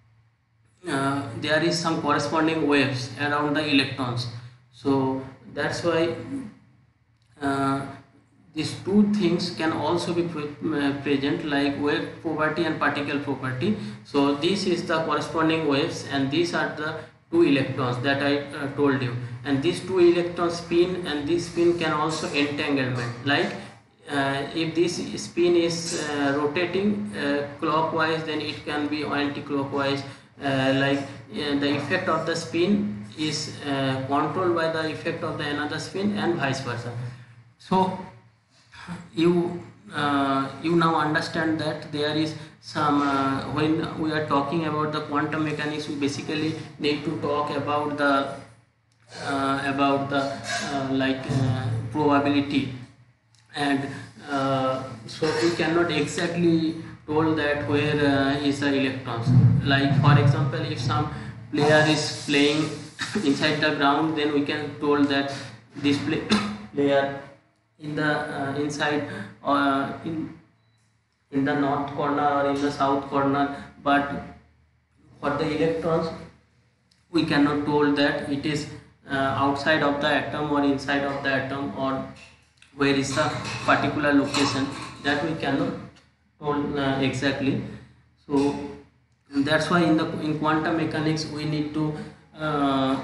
uh, there is some corresponding waves around the electrons. So that's why uh, these two things can also be pre uh, present, like wave property and particle property. So this is the corresponding waves, and these are the two electrons that I uh, told you, and these two electrons spin, and this spin can also entanglement. Like uh, if this spin is uh, rotating uh, clockwise, then it can be anti-clockwise. Uh, like uh, the effect of the spin is uh, controlled by the effect of the another spin, and vice versa. So you uh, you now understand that there is some uh, when we are talking about the quantum mechanics, we basically need to talk about the uh, about the uh, like uh, probability, and uh, so we cannot exactly told that where uh, is the electrons. Like for example, if some player is playing inside the ground, then we can told that this play player in the uh, inside or uh, in in the north corner or in the south corner. But for the electrons, we cannot told that it is uh, outside of the atom or inside of the atom, or where is the particular location, that we cannot told uh, exactly. So that's why in the in quantum mechanics we need to uh,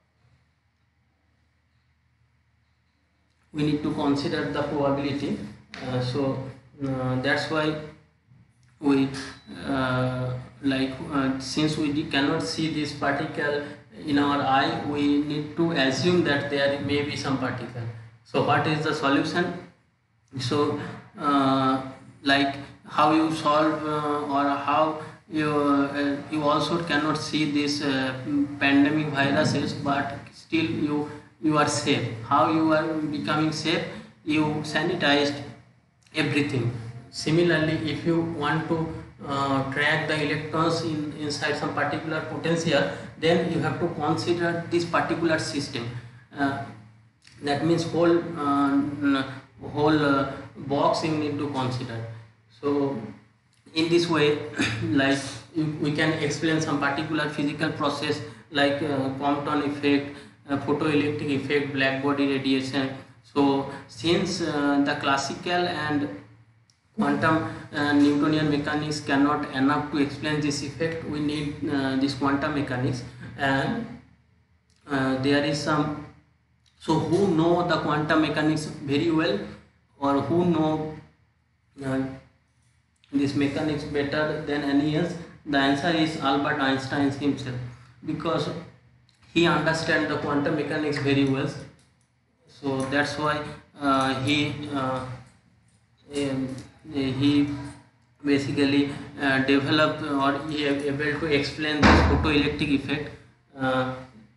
we need to consider the probability. Uh, so uh, that's why we uh, like uh, since we cannot see this particle in our eye, we need to assume that there may be some particle. So what is the solution? So uh, like how you solve uh, or how you uh, you also cannot see this uh, pandemic viruses, but still you you are safe. How you are becoming safe? You sanitized everything. Similarly, if you want to uh, track the electrons in inside some particular potential, then you have to consider this particular system. Uh, that means whole uh, whole uh, box you need to consider. So in this way, like we can explain some particular physical process, like uh, Compton effect, uh, photoelectric effect, black body radiation. So since uh, the classical and quantum uh, Newtonian mechanics cannot enough to explain this effect, we need uh, this quantum mechanics. And uh, there is some, so who know the quantum mechanics very well, or who know uh, this mechanics better than any else? The answer is Albert Einstein himself, because he understands the quantum mechanics very well. So that's why uh, he uh, um, he basically uh, developed, or he able to explain this photoelectric effect. Uh,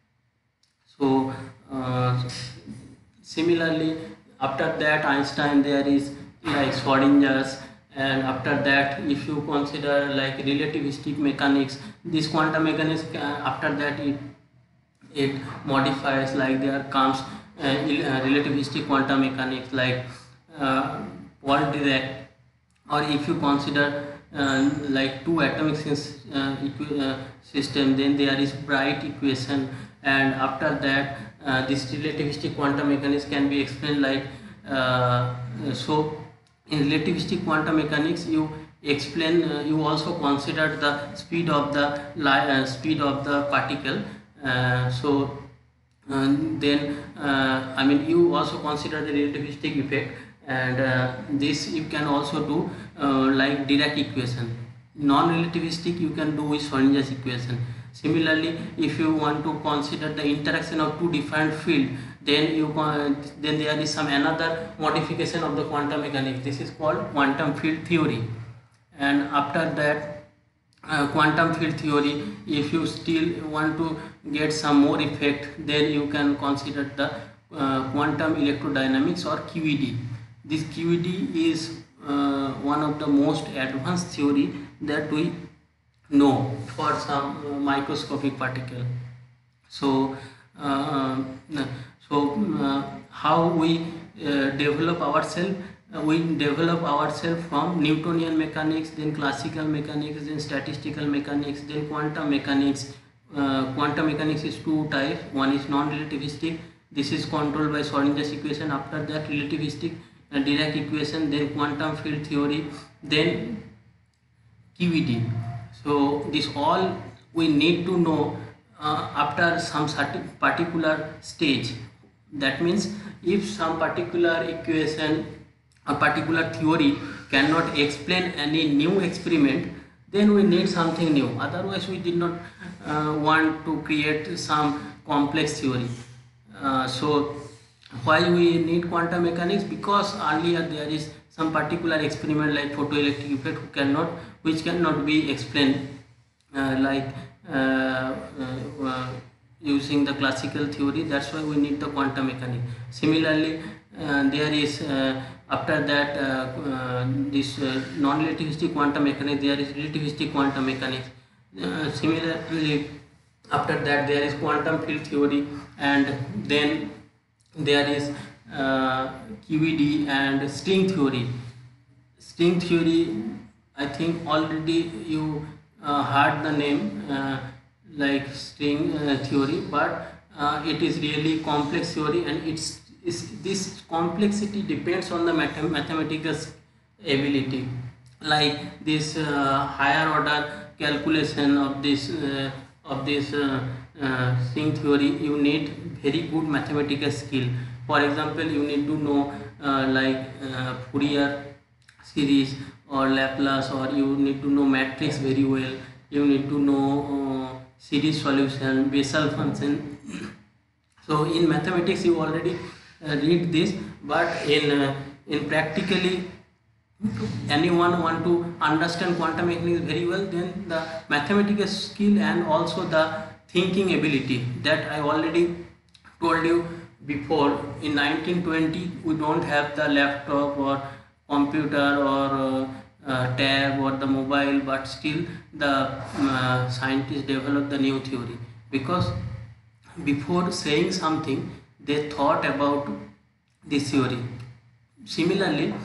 so uh, similarly, after that Einstein, there is like Schrodinger's, and after that if you consider like relativistic mechanics, this quantum mechanics, uh, after that it it modifies, like there comes uh, relativistic quantum mechanics, like uh, Paul Dirac. Or if you consider uh, like two atomic uh, uh, system, then there is Bright equation, and after that uh, this relativistic quantum mechanics can be explained like uh, so in relativistic quantum mechanics you explain uh, you also consider the speed of the uh, speed of the particle. Uh, so uh, then uh, I mean you also consider the relativistic effect, and uh, this you can also do uh, like Dirac equation. Non-relativistic you can do with Schrodinger's equation. Similarly, if you want to consider the interaction of two different fields, then you can, then there is some another modification of the quantum mechanics. This is called quantum field theory. And after that uh, quantum field theory, if you still want to get some more effect, then you can consider the uh, quantum electrodynamics, or Q E D. This Q E D is uh, one of the most advanced theory that we know for some uh, microscopic particle. So uh, so uh, how we uh, develop ourselves? Uh, we develop ourselves from Newtonian mechanics, then classical mechanics, then statistical mechanics, then quantum mechanics. Uh, quantum mechanics is two types. One is non-relativistic. This is controlled by Schrodinger's equation. After that, relativistic uh, Dirac equation, then quantum field theory, then Q E D. So this all we need to know uh, after some certain particular stage. That means if some particular equation or particular theory cannot explain any new experiment, then we need something new. Otherwise we did not uh, want to create some complex theory. Uh, so why we need quantum mechanics? Because earlier there is some particular experiment like photoelectric effect who cannot which cannot be explained uh, like uh, uh, uh, using the classical theory. That's why we need the quantum mechanics. Similarly, uh, there is uh, after that uh, uh, this uh, non-relativistic quantum mechanics, there is relativistic quantum mechanics. Uh, similarly, after that there is quantum field theory, and then there is uh, Q E D and string theory. String theory, I think already you uh, heard the name uh, like string uh, theory, but uh, it is really complex theory, and it's, it's this complexity depends on the math mathematical ability. Like this uh, higher order calculation of this uh, of this uh, uh, string theory, you need very good mathematical skill. For example, you need to know uh, like uh, Fourier series or Laplace, or you need to know matrix very well. You need to know uh, series solution, Bessel function. So in mathematics you already uh, read this, but in uh, in practically anyone want to understand quantum mechanics very well, then the mathematical skill and also the thinking ability that I already told you before. In nineteen twenty we don't have the laptop or computer or uh, uh, tab or the mobile, but still the uh, scientists developed the new theory, because before saying something they thought about this theory. Similarly,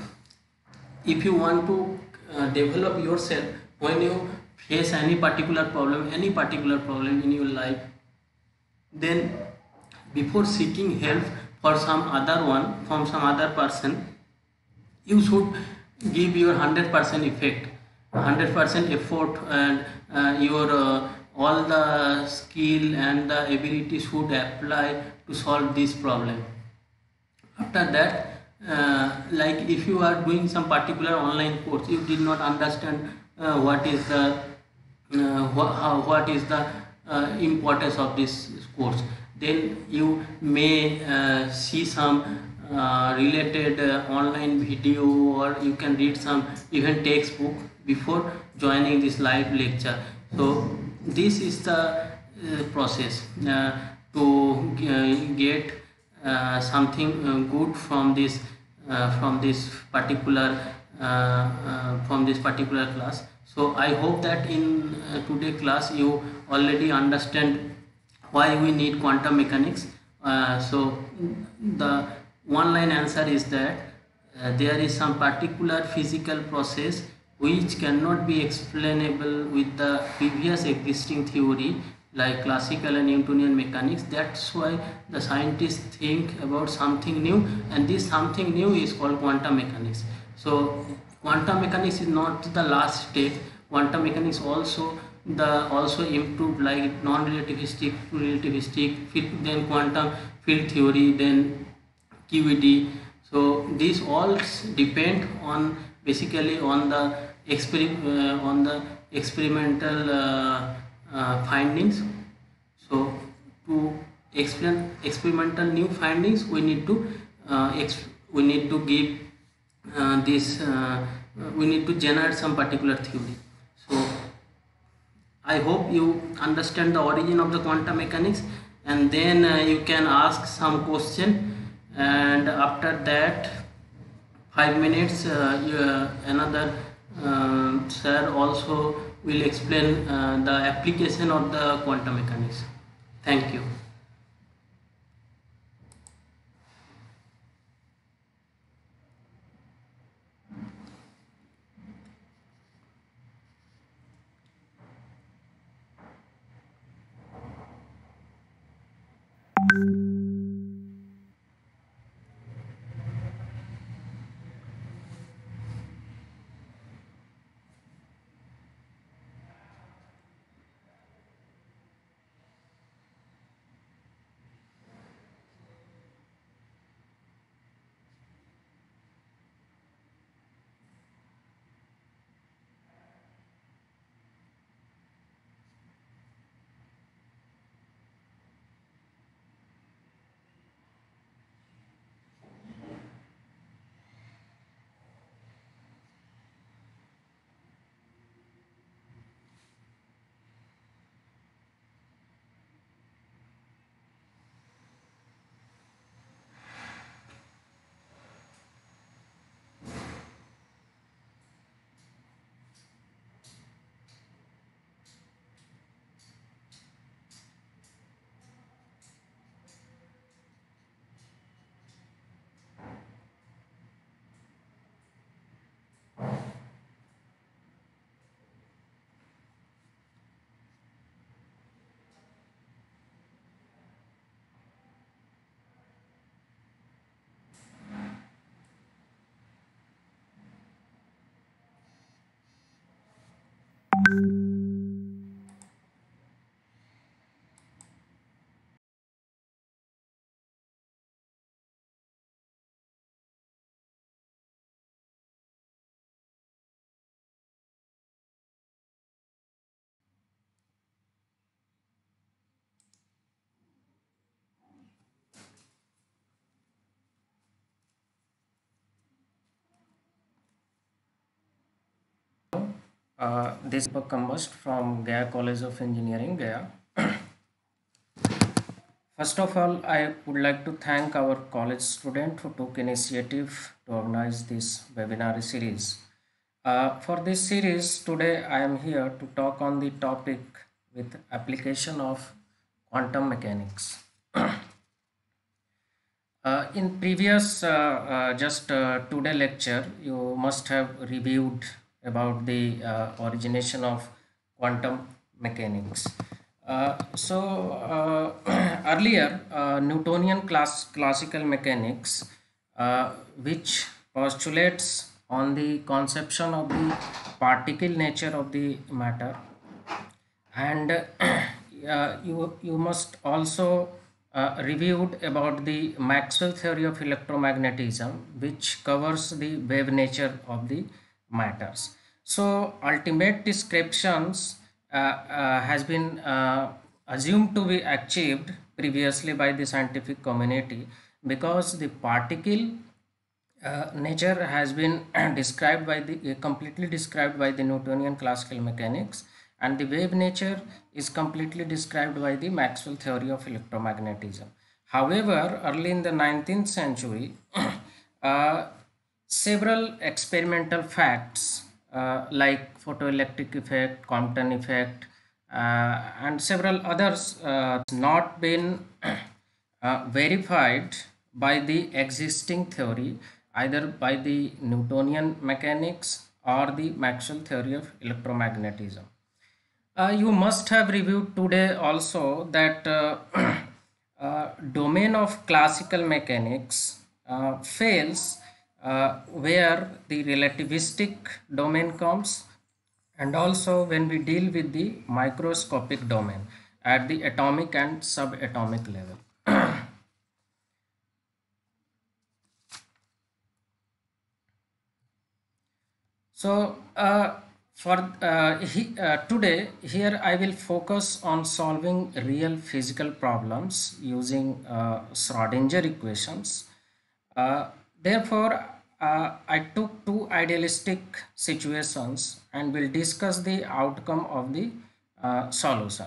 if you want to uh, develop yourself, when you face any particular problem any particular problem in your life, then before seeking help for some other one from some other person, you should give your one hundred percent effect, one hundred percent effort, and uh, your uh, all the skill and the ability should apply to solve this problem. After that, uh, like if you are doing some particular online course, you did not understand uh, what is the uh, wh how, what is the uh, importance of this course, then you may uh, see some uh, related uh, online video, or you can read some even textbook before joining this live lecture. So this is the uh, process uh, to uh, get uh, something uh, good from this uh, from this particular uh, uh, from this particular class. So I hope that in uh, today class you already understand why we need quantum mechanics. Uh, so the one line answer is that uh, there is some particular physical process which cannot be explainable with the previous existing theory like classical and Newtonian mechanics. That's why the scientists think about something new, and this something new is called quantum mechanics. So quantum mechanics is not the last step. Quantum mechanics also the also improved like non-relativistic to relativistic, then quantum field theory, then Q E D. So these all depend on basically on the exper uh, on the experimental uh, uh, findings. So to explain experimental new findings, we need to uh, ex we need to give uh, this uh, we need to generate some particular theory. So I hope you understand the origin of the quantum mechanics, and then uh, you can ask some question, and after that five minutes uh, you, uh, another uh, sir also will explain uh, the application of the quantum mechanics. Thank you. Uh, this is Deepak Kambast from Gaya College of Engineering, Gaya. First of all, I would like to thank our college student who took initiative to organize this webinar series. Uh, for this series, today I am here to talk on the topic with application of quantum mechanics. Uh, in previous uh, uh, just uh, today lecture, you must have reviewed about the uh, origination of quantum mechanics. Uh, so uh, earlier, uh, Newtonian class classical mechanics, uh, which postulates on the conception of the particle nature of the matter, and uh, you you must also uh, reviewed about the Maxwell theory of electromagnetism, which covers the wave nature of the matters. So ultimate descriptions uh, uh, has been uh, assumed to be achieved previously by the scientific community, because the particle uh, nature has been described by the uh, completely described by the Newtonian classical mechanics, and the wave nature is completely described by the Maxwell theory of electromagnetism. However, early in the nineteenth century, uh, several experimental facts uh, like photoelectric effect, Compton effect, uh, and several others uh, not been uh, verified by the existing theory, either by the Newtonian mechanics or the Maxwell theory of electromagnetism. Uh, you must have reviewed today also that uh, uh, domain of classical mechanics uh, fails uh, where the relativistic domain comes, and also when we deal with the microscopic domain at the atomic and subatomic level. So uh, for uh, he, uh, today here I will focus on solving real physical problems using uh, Schrodinger equations. Uh, Therefore, uh, I took two idealistic situations and will discuss the outcome of the uh, solution.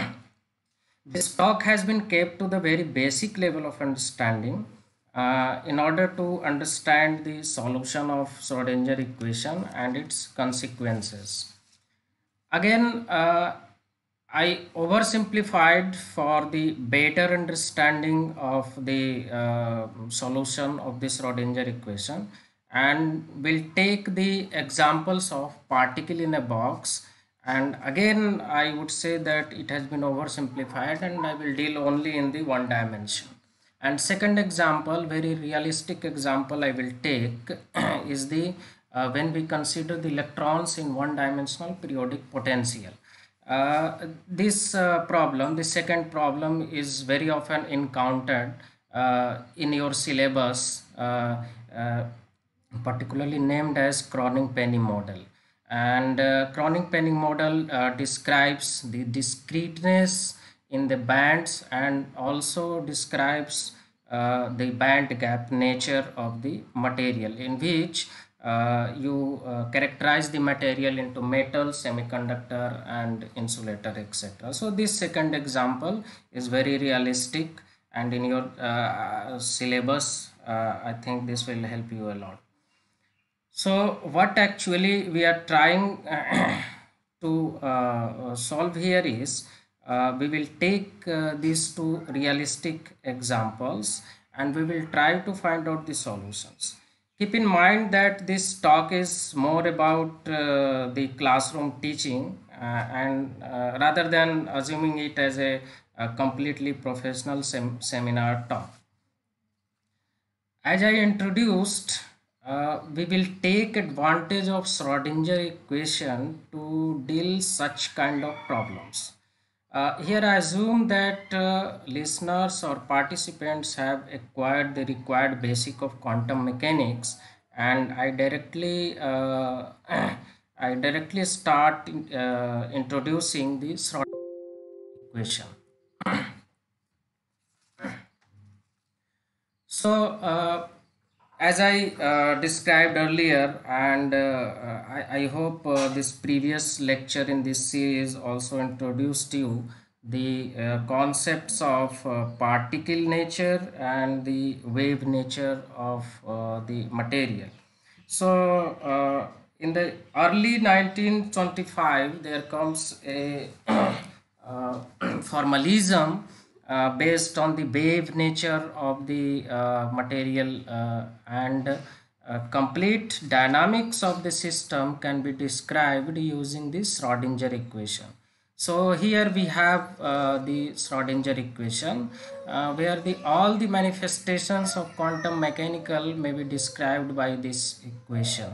This talk has been kept to the very basic level of understanding uh, in order to understand the solution of Schrodinger equation and its consequences. Again, uh, I oversimplified for the better understanding of the uh, solution of this Schrodinger equation, and will take the examples of particle in a box. And again, I would say that it has been oversimplified, and I will deal only in the one dimension. And second example, very realistic example I will take is the uh, when we consider the electrons in one dimensional periodic potential. Uh, this uh, problem, the second problem, is very often encountered uh, in your syllabus, uh, uh, particularly named as Croning-Penny model. And uh, Croning-Penny model uh, describes the discreteness in the bands, and also describes uh, the band gap nature of the material, in which uh, you uh, characterize the material into metal, semiconductor, and insulator, et cetera. So this second example is very realistic, and in your uh, syllabus, uh, I think this will help you a lot. So what actually we are trying to uh, solve here is, uh, we will take uh, these two realistic examples and we will try to find out the solutions. Keep in mind that this talk is more about uh, the classroom teaching, uh, and uh, rather than assuming it as a, a completely professional sem seminar talk. As I introduced, uh, we will take advantage of Schrodinger equation to deal such kind of problems. Uh, here I assume that uh, listeners or participants have acquired the required basic of quantum mechanics, and I directly uh, I directly start uh, introducing the Schrodinger equation. So, uh, as I uh, described earlier, and uh, uh, I, I hope uh, this previous lecture in this series also introduced you the uh, concepts of uh, particle nature and the wave nature of uh, the material. So, uh, in the early nineteen twenty-five, there comes a uh, formalism uh, based on the wave nature of the uh, material, uh, and uh, complete dynamics of the system can be described using the Schrodinger equation. So here we have uh, the Schrodinger equation, uh, where the all the manifestations of quantum mechanical may be described by this equation,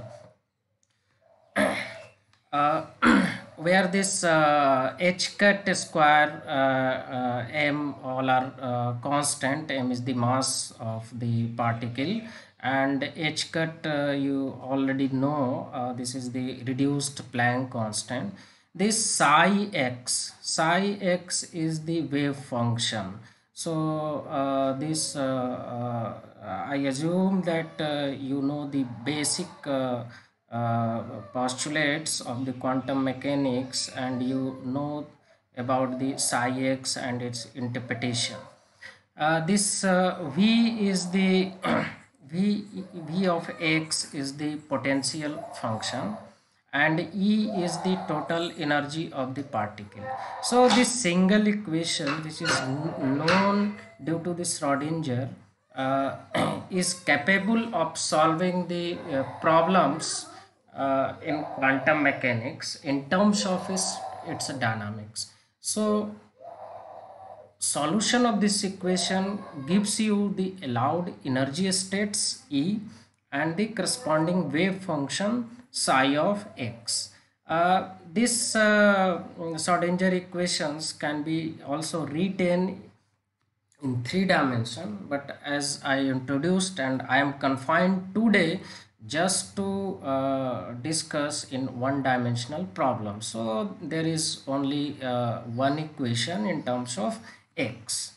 uh, where this uh, h cut square uh, uh, m all are uh, constant. M is the mass of the particle, and h cut, uh, you already know, uh, this is the reduced Planck constant. This psi x, psi x is the wave function. So uh, this uh, uh, I assume that uh, you know the basic uh, uh, postulates of the quantum mechanics, and you know about the psi x and its interpretation. Uh, this uh, V is the V, V of x is the potential function, and E is the total energy of the particle. So this single equation, which is known due to the Schrodinger, uh, is capable of solving the uh, problems uh, in quantum mechanics in terms of its, its dynamics. So solution of this equation gives you the allowed energy states E and the corresponding wave function psi of x. Uh, this uh, Schrodinger equations can be also written in three dimension, but as I introduced, and I am confined today just to uh, discuss in one dimensional problem. So there is only uh, one equation in terms of x.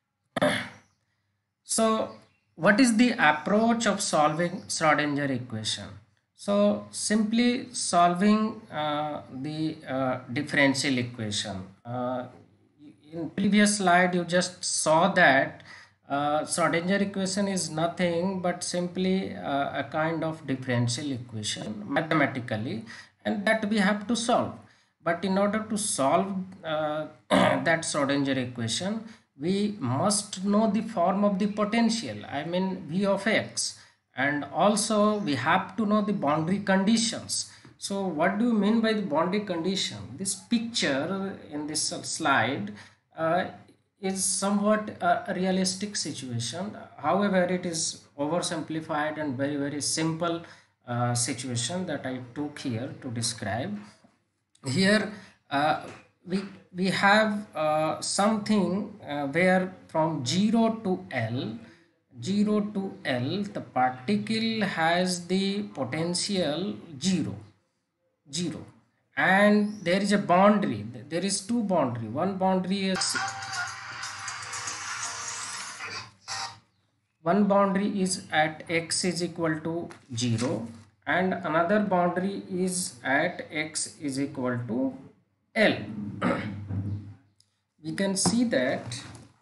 So what is the approach of solving Schrodinger equation? So simply solving uh, the uh, differential equation. Uh, in previous slide you just saw that uh, Schrodinger equation is nothing but simply uh, a kind of differential equation mathematically, and that we have to solve. But in order to solve uh, that Schrodinger equation, we must know the form of the potential, I mean V of x, and also we have to know the boundary conditions. So what do you mean by the boundary condition? This picture in this slide uh, is somewhat a realistic situation. However, it is oversimplified and very very simple uh, situation that I took here to describe. Here uh, we we have uh, something uh, where from zero to L, zero to L, the particle has the potential zero, zero, and there is a boundary. There is two boundary. One boundary is one boundary is at x is equal to zero, and another boundary is at x is equal to L. we can see that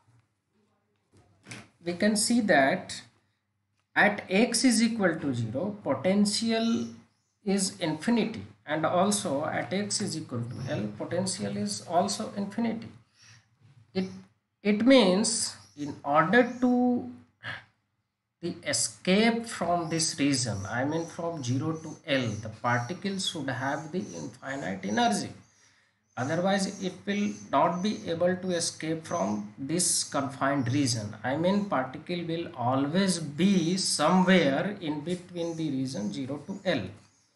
we can see that at x is equal to zero, potential is infinity, and also at x is equal to L, potential is also infinity. It it means in order to the escape from this region, I mean from zero to L, the particles should have the infinite energy. Otherwise it will not be able to escape from this confined region. I mean, particle will always be somewhere in between the region zero to L.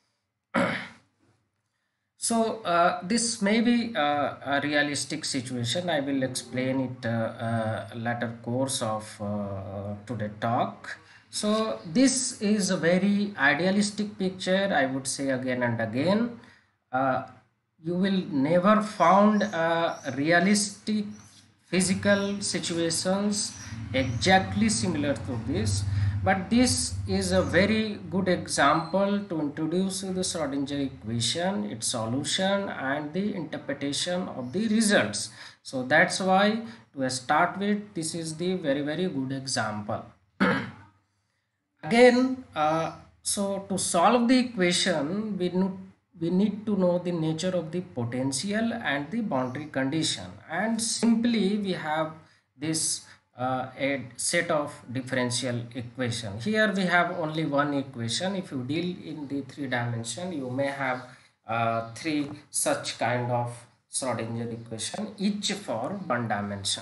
So uh, this may be uh, a realistic situation. I will explain it uh, uh, later course of uh, today talk. So this is a very idealistic picture, I would say again and again. Uh, you will never found a realistic physical situations exactly similar to this, but this is a very good example to introduce the Schrodinger equation, its solution and the interpretation of the results. So that's why, to start with, this is the very very good example. Again, uh, so to solve the equation, we need, we need to know the nature of the potential and the boundary condition. And simply we have this uh, a set of differential equation. Here we have only one equation. If you deal in the three dimension, you may have uh, three such kind of Schrodinger equation, each for one dimension.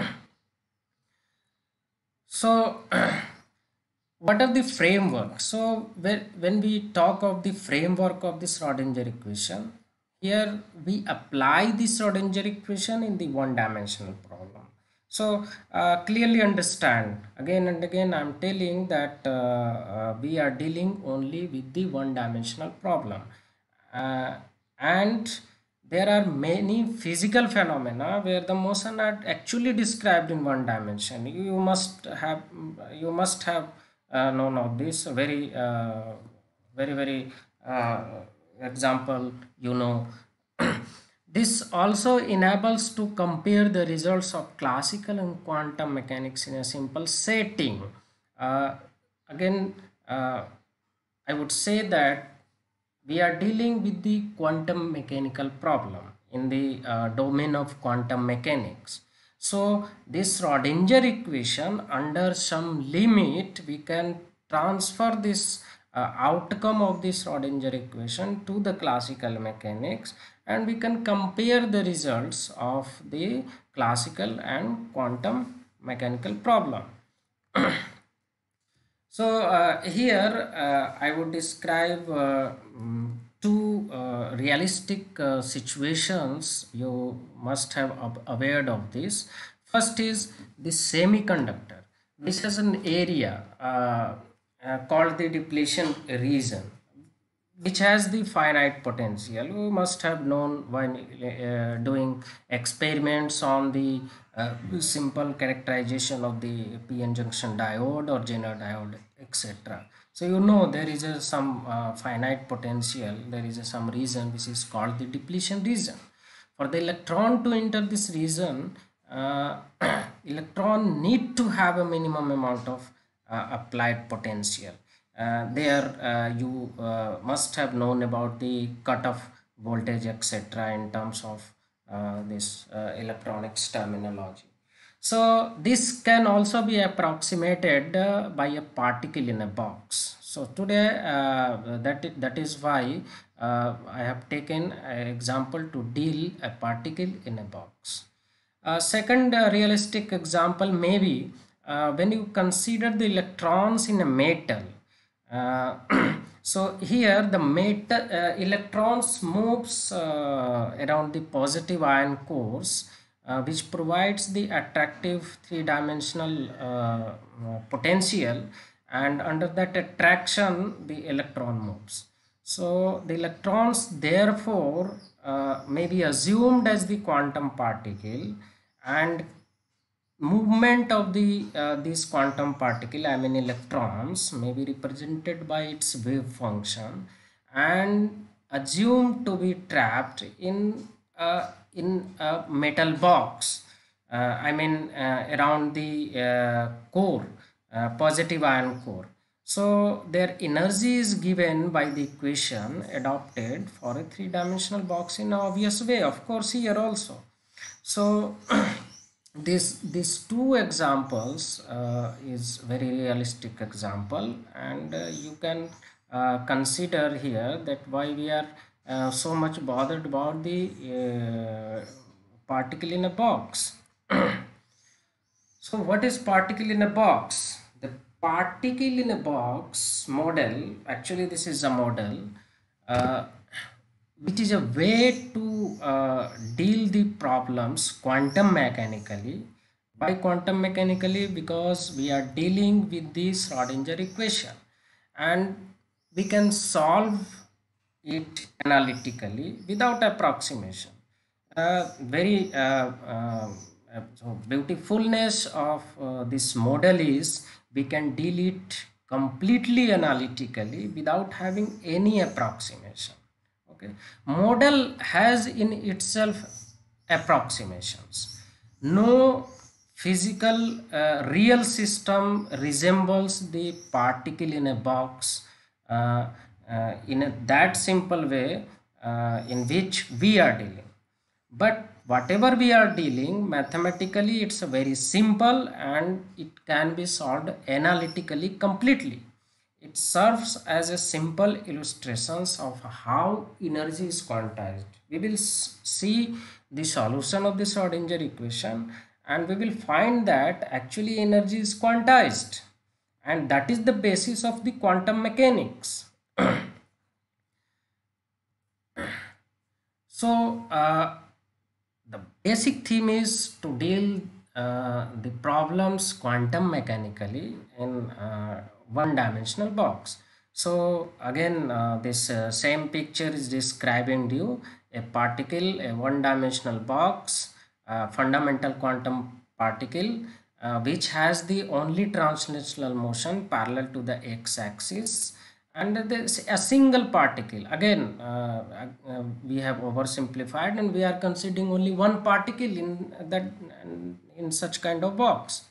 So what are the framework? So when, when we talk of the framework of the Schrodinger equation, here we apply the Schrodinger equation in the one dimensional problem. So uh, clearly understand, again and again I'm telling that uh, uh, we are dealing only with the one dimensional problem, uh, and there are many physical phenomena where the motion are actually described in one dimension. You must have you must have uh, known of this very uh, very very uh, example, you know. This also enables to compare the results of classical and quantum mechanics in a simple setting. Uh, again, uh, I would say that we are dealing with the quantum mechanical problem in the uh, domain of quantum mechanics. So this Schrodinger equation, under some limit, we can transfer this uh, outcome of this Schrodinger equation to the classical mechanics, and we can compare the results of the classical and quantum mechanical problem. So uh, here uh, I would describe uh, mm, two uh, realistic uh, situations. You must have ab- aware of this. First is the semiconductor. This is an area uh, uh, called the depletion region, which has the finite potential. You must have known when uh, doing experiments on the uh, simple characterization of the P N junction diode or Zener diode, et cetera. So you know there is a, some uh, finite potential. There is a, some region which is called the depletion region. For the electron to enter this region, uh, electron need to have a minimum amount of uh, applied potential. Uh, there uh, you uh, must have known about the cutoff voltage, etc., in terms of uh, this uh, electronics terminology. So this can also be approximated uh, by a particle in a box. So today uh, that that is why uh, I have taken an example to deal a particle in a box. Uh, second uh, realistic example may be uh, when you consider the electrons in a metal. Uh, so here the metal uh, electrons moves uh, around the positive ion cores, uh, which provides the attractive three-dimensional uh, uh, potential, and under that attraction the electron moves. So the electrons therefore uh, may be assumed as the quantum particle, and movement of the uh, this quantum particle, I mean electrons, may be represented by its wave function and assumed to be trapped in uh, in a metal box, uh, I mean uh, around the uh, core, uh, positive ion core. So their energy is given by the equation adopted for a three-dimensional box in an obvious way, of course here also. So this these two examples uh, is very realistic example, and uh, you can uh, consider here that why we are uh, so much bothered about the uh, particle in a box. So what is particle in a box? The particle in a box model, actually this is a model, uh, which is a way to uh, deal the problems quantum mechanically. By quantum mechanically, because we are dealing with the Schrodinger equation, and we can solve it analytically without approximation. Uh, very uh, uh, uh, so beautifulness of uh, this model is we can deal it completely analytically without having any approximation. Okay, model has in itself approximations. No physical uh, real system resembles the particle in a box uh, uh, in a, that simple way uh, in which we are dealing. But whatever we are dealing mathematically, it's a very simple and it can be solved analytically completely. It serves as a simple illustrations of how energy is quantized. We will see the solution of the Schrodinger equation and we will find that actually energy is quantized, and that is the basis of the quantum mechanics. So uh, the basic theme is to deal uh, the problems quantum mechanically in uh, one dimensional box. So again uh, this uh, same picture is describing you a particle, a one dimensional box, uh, fundamental quantum particle, uh, which has the only translational motion parallel to the x-axis, and there's a single particle. Again uh, uh, we have oversimplified and we are considering only one particle in that, in such kind of box.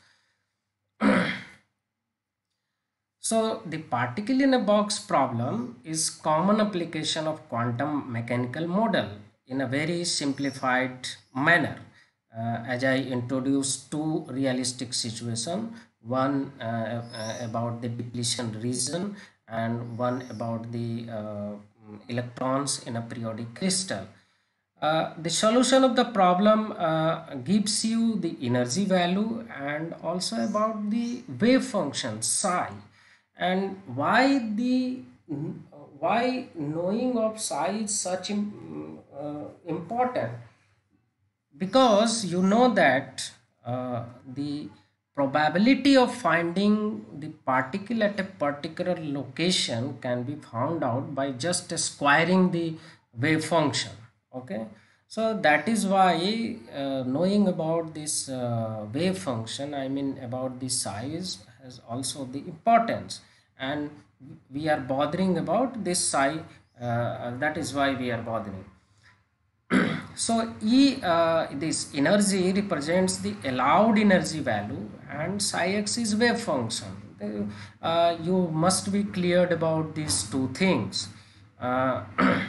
So the particle in a box problem is common application of quantum mechanical model in a very simplified manner. Uh, as I introduced two realistic situation, one uh, uh, about the depletion region and one about the uh, electrons in a periodic crystal. Uh, the solution of the problem uh, gives you the energy value and also about the wave function psi, and why the why knowing of psi is such im, uh, important, because you know that uh, the probability of finding the particle at a particular location can be found out by just squaring the wave function. Okay, so that is why uh, knowing about this uh, wave function, I mean about the size, has also the importance, and we are bothering about this psi. Uh, that is why we are bothering. So E, uh, this energy represents the allowed energy value and psi x is wave function. Uh, you must be cleared about these two things. Uh,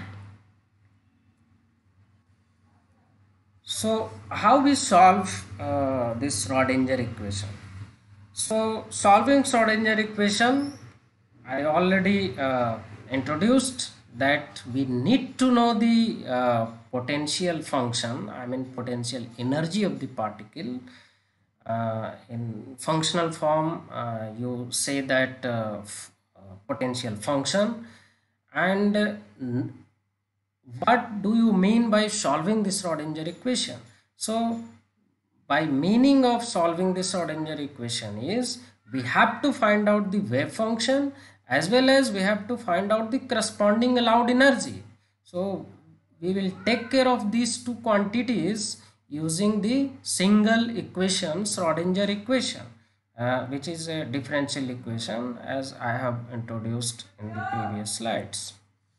so how we solve uh, this Schrodinger equation? So solving Schrodinger equation, I already uh, introduced that we need to know the uh, potential function, I mean potential energy of the particle. Uh, in functional form, uh, you say that uh, uh, potential function. And uh, what do you mean by solving this Schrodinger equation? So by meaning of solving this Schrodinger equation is we have to find out the wave function as well as we have to find out the corresponding allowed energy. So we will take care of these two quantities using the single equation, Schrodinger equation, uh, which is a differential equation as I have introduced in the previous slides.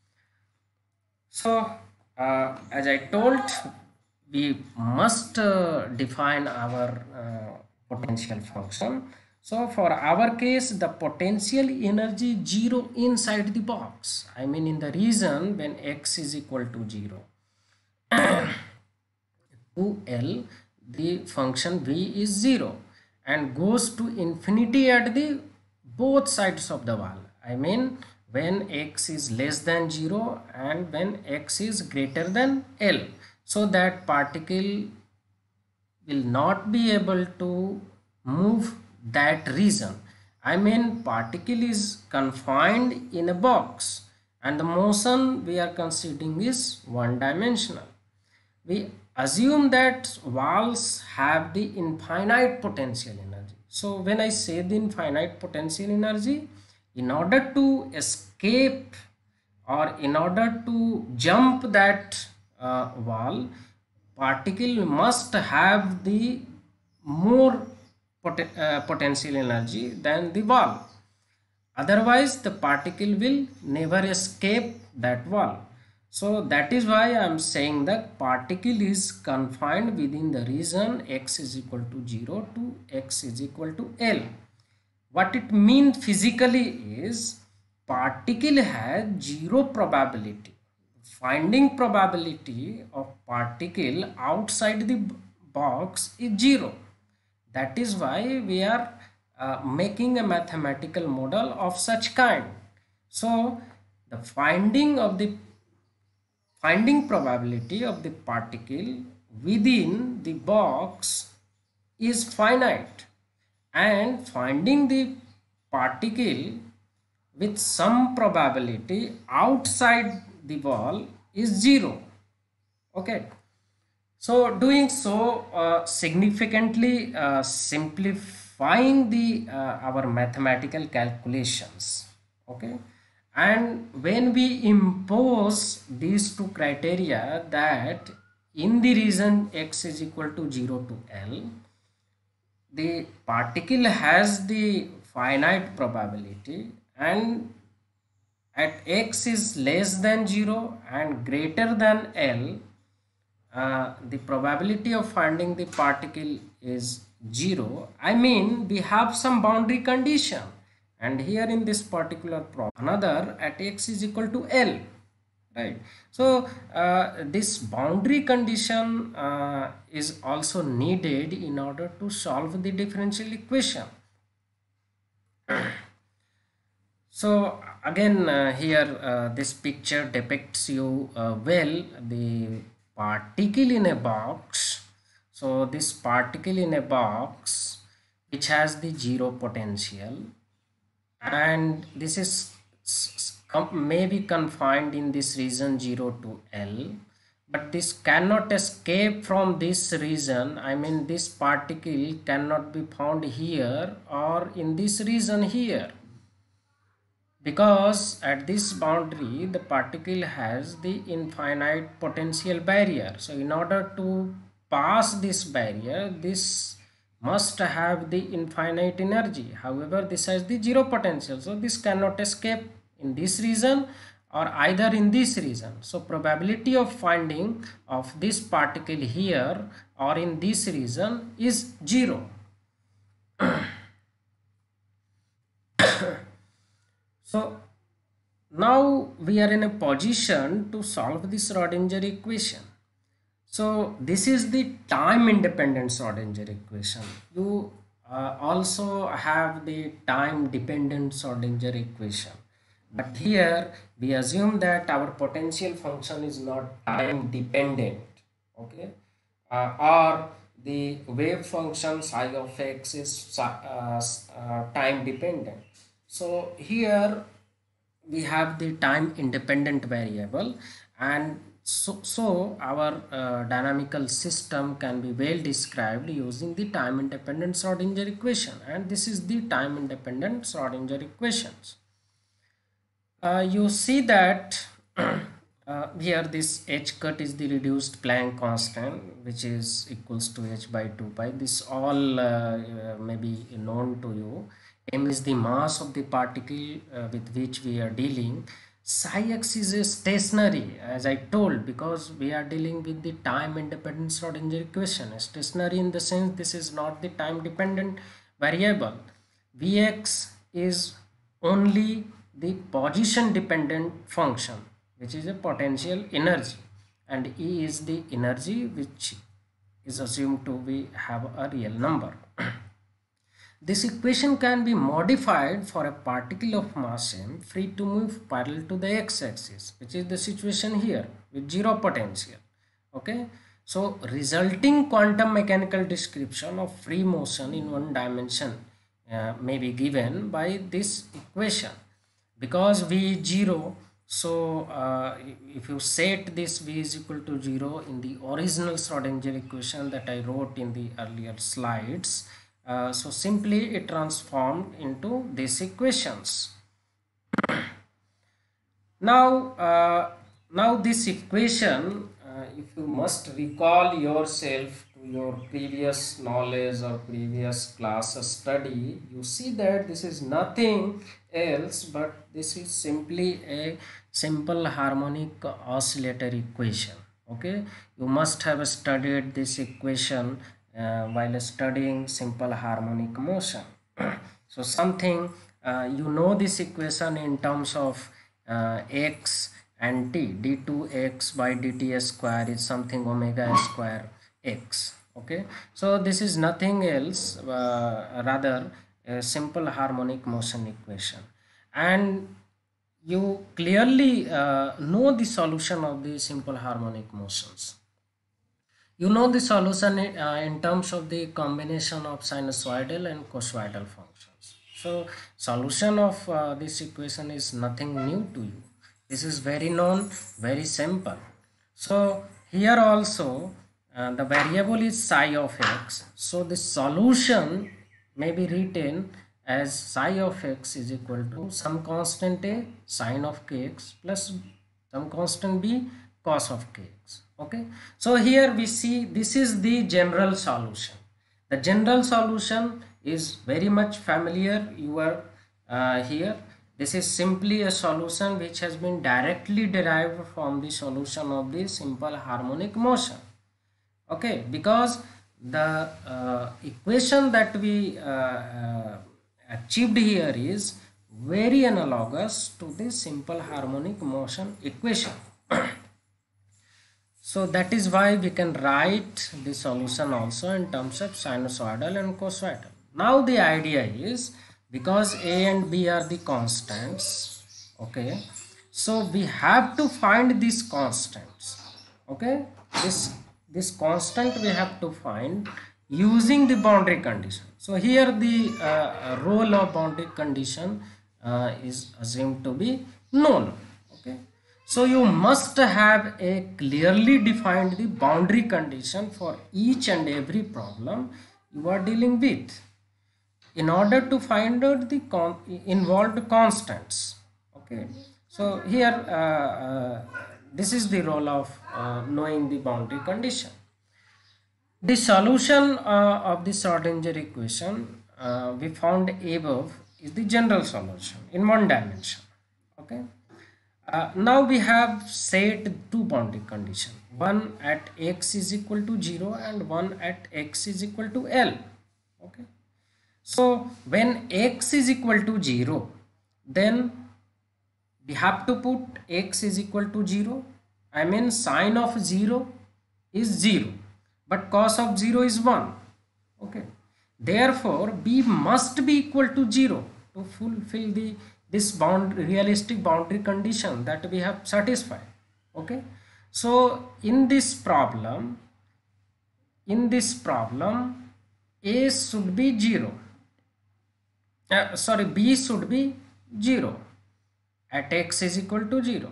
So uh, as I told, we must uh, define our uh, potential function. So for our case, the potential energy zero inside the box, I mean in the region when x is equal to zero. To L, the function v is zero and goes to infinity at the both sides of the wall. I mean when x is less than zero and when x is greater than L, so that particle will not be able to move that region. I mean, particle is confined in a box and the motion we are considering is one dimensional. We assume that walls have the infinite potential energy. So when I say the infinite potential energy, in order to escape or in order to jump that uh, wall, particle must have the more pot uh, potential energy than the wall. Otherwise the particle will never escape that wall. So that is why I am saying that particle is confined within the region x is equal to zero to x is equal to L. What it means physically is particle has zero probability. Finding probability of particle outside the box is zero. That is why we are uh, making a mathematical model of such kind. So the finding of the finding probability of the particle within the box is finite, and finding the particle with some probability outside the wall is zero. Okay, so doing so uh, significantly uh, simplifying the uh, our mathematical calculations. Okay, and when we impose these two criteria, that in the region x is equal to zero to L, the particle has the finite probability, and at x is less than zero and greater than L, uh, the probability of finding the particle is zero. I mean, we have some boundary condition, and here in this particular problem another at x is equal to L, right? So uh, this boundary condition uh, is also needed in order to solve the differential equation. So again uh, here uh, this picture depicts you uh, well the particle in a box. So this particle in a box which has the zero potential, and this is may be confined in this region zero to L, but this cannot escape from this region. I mean, this particle cannot be found here or in this region here, because at this boundary the particle has the infinite potential barrier. So in order to pass this barrier, this must have the infinite energy. However, this has the zero potential, so this cannot escape in this region or either in this region. So probability of finding of this particle here or in this region is zero. So now we are in a position to solve this Schrodinger equation. So this is the time independent Schrodinger equation. You uh, also have the time dependent Schrodinger equation, but here we assume that our potential function is not time dependent. Okay, uh, or the wave function psi of x is uh, uh, time dependent. So here we have the time independent variable, and so, so our uh, dynamical system can be well described using the time independent Schrodinger equation, and this is the time independent Schrodinger equations. Uh, you see that uh, here this h cut is the reduced Planck constant, which is equals to h by two pi. This all uh, uh, may be known to you. M is the mass of the particle uh, with which we are dealing. Psi x is a stationary, as I told, because we are dealing with the time independent Schrodinger equation. Stationary in the sense this is not the time dependent variable. Vx is only the position dependent function, which is a potential energy, and E is the energy which is assumed to be have a real number. this equation can be modified for a particle of mass m free to move parallel to the x-axis, which is the situation here with zero potential. Okay, so resulting quantum mechanical description of free motion in one dimension uh, may be given by this equation. Because v is zero, so uh, if you set this v is equal to zero in the original Schrodinger equation that I wrote in the earlier slides, uh, so simply it transformed into these equations. Now uh, now this equation, uh, if you must recall yourself to your previous knowledge or previous class study, you see that this is nothing else but this is simply a simple harmonic oscillator equation. Okay, you must have studied this equation uh, while studying simple harmonic motion. So something, uh, you know this equation in terms of uh, x and t, d two x by dt square is something omega square x. Okay, so this is nothing else, uh, rather a simple harmonic motion equation, and you clearly uh, know the solution of the simple harmonic motions. You know the solution uh, in terms of the combination of sinusoidal and coschoidal functions. So solution of uh, this equation is nothing new to you. This is very known, very simple. So here also uh, the variable is psi of x. So the solution may be written as psi of x is equal to some constant a sine of kx plus some constant b cos of kx. Okay, so here we see this is the general solution. The general solution is very much familiar. You are uh, here. This is simply a solution which has been directly derived from the solution of the simple harmonic motion. Okay, because the uh, equation that we uh, uh, achieved here is very analogous to the simple harmonic motion equation. So that is why we can write the solution also in terms of sinusoidal and coschoidal. Now the idea is, because a and b are the constants, okay, so we have to find these constants. Okay, this this constant we have to find using the boundary condition. So here the uh, role of boundary condition uh, is assumed to be known. Okay, so you must have a clearly defined the boundary condition for each and every problem you are dealing with in order to find out the con involved constants. Okay, so here uh, uh, this is the role of uh, knowing the boundary condition. The solution uh, of the Schrodinger equation uh, we found above is the general solution in one dimension. Okay, uh, now we have set two boundary conditions, one at x is equal to zero and one at x is equal to L. Okay, so when x is equal to zero, then we have to put x is equal to zero. I mean sine of zero is zero, but cos of zero is one. Okay, therefore b must be equal to zero to fulfill the this bound realistic boundary condition that we have satisfied. Okay, so in this problem in this problem a should be zero, uh, sorry b should be zero at x is equal to zero.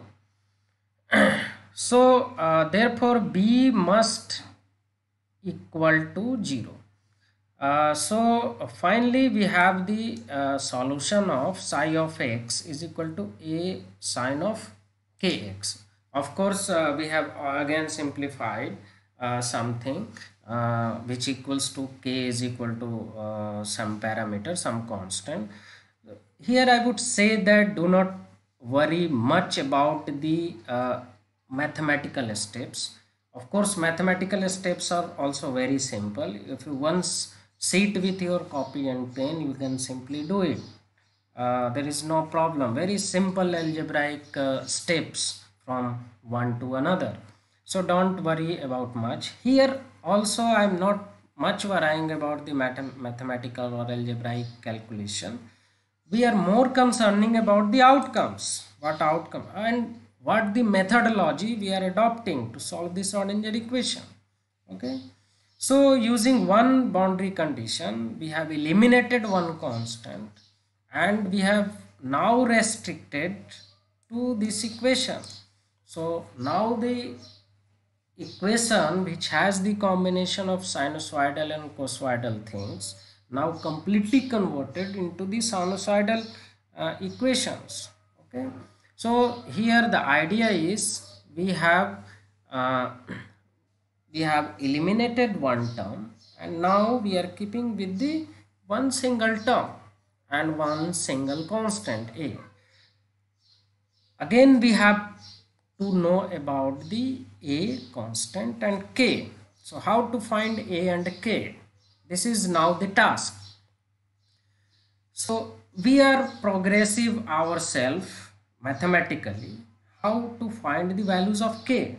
So uh, therefore b must equal to zero. Uh, so uh, finally we have the uh, solution of psi of x is equal to a sine of kx. Of course uh, we have again simplified uh, something uh, which equals to k is equal to uh, some parameter, some constant. Here I would say that do not worry much about the uh, mathematical steps. Of course mathematical steps are also very simple. If you once sit with your copy and pen, you can simply do it. Uh, there is no problem. Very simple algebraic uh, steps from one to another. So don't worry about much. Here also I am not much worrying about the math- mathematical or algebraic calculation. We are more concerning about the outcomes, what outcome and what the methodology we are adopting to solve this Schrodinger equation. Okay, so using one boundary condition, we have eliminated one constant and we have now restricted to this equation. So now the equation which has the combination of sinusoidal and coswoidal things now completely converted into the sinusoidal uh, equations. Okay, so here the idea is we have uh, we have eliminated one term and now we are keeping with the one single term and one single constant a. Again we have to know about the a constant and k. So how to find a and k? This is now the task. So we are progressive ourselves mathematically how to find the values of k.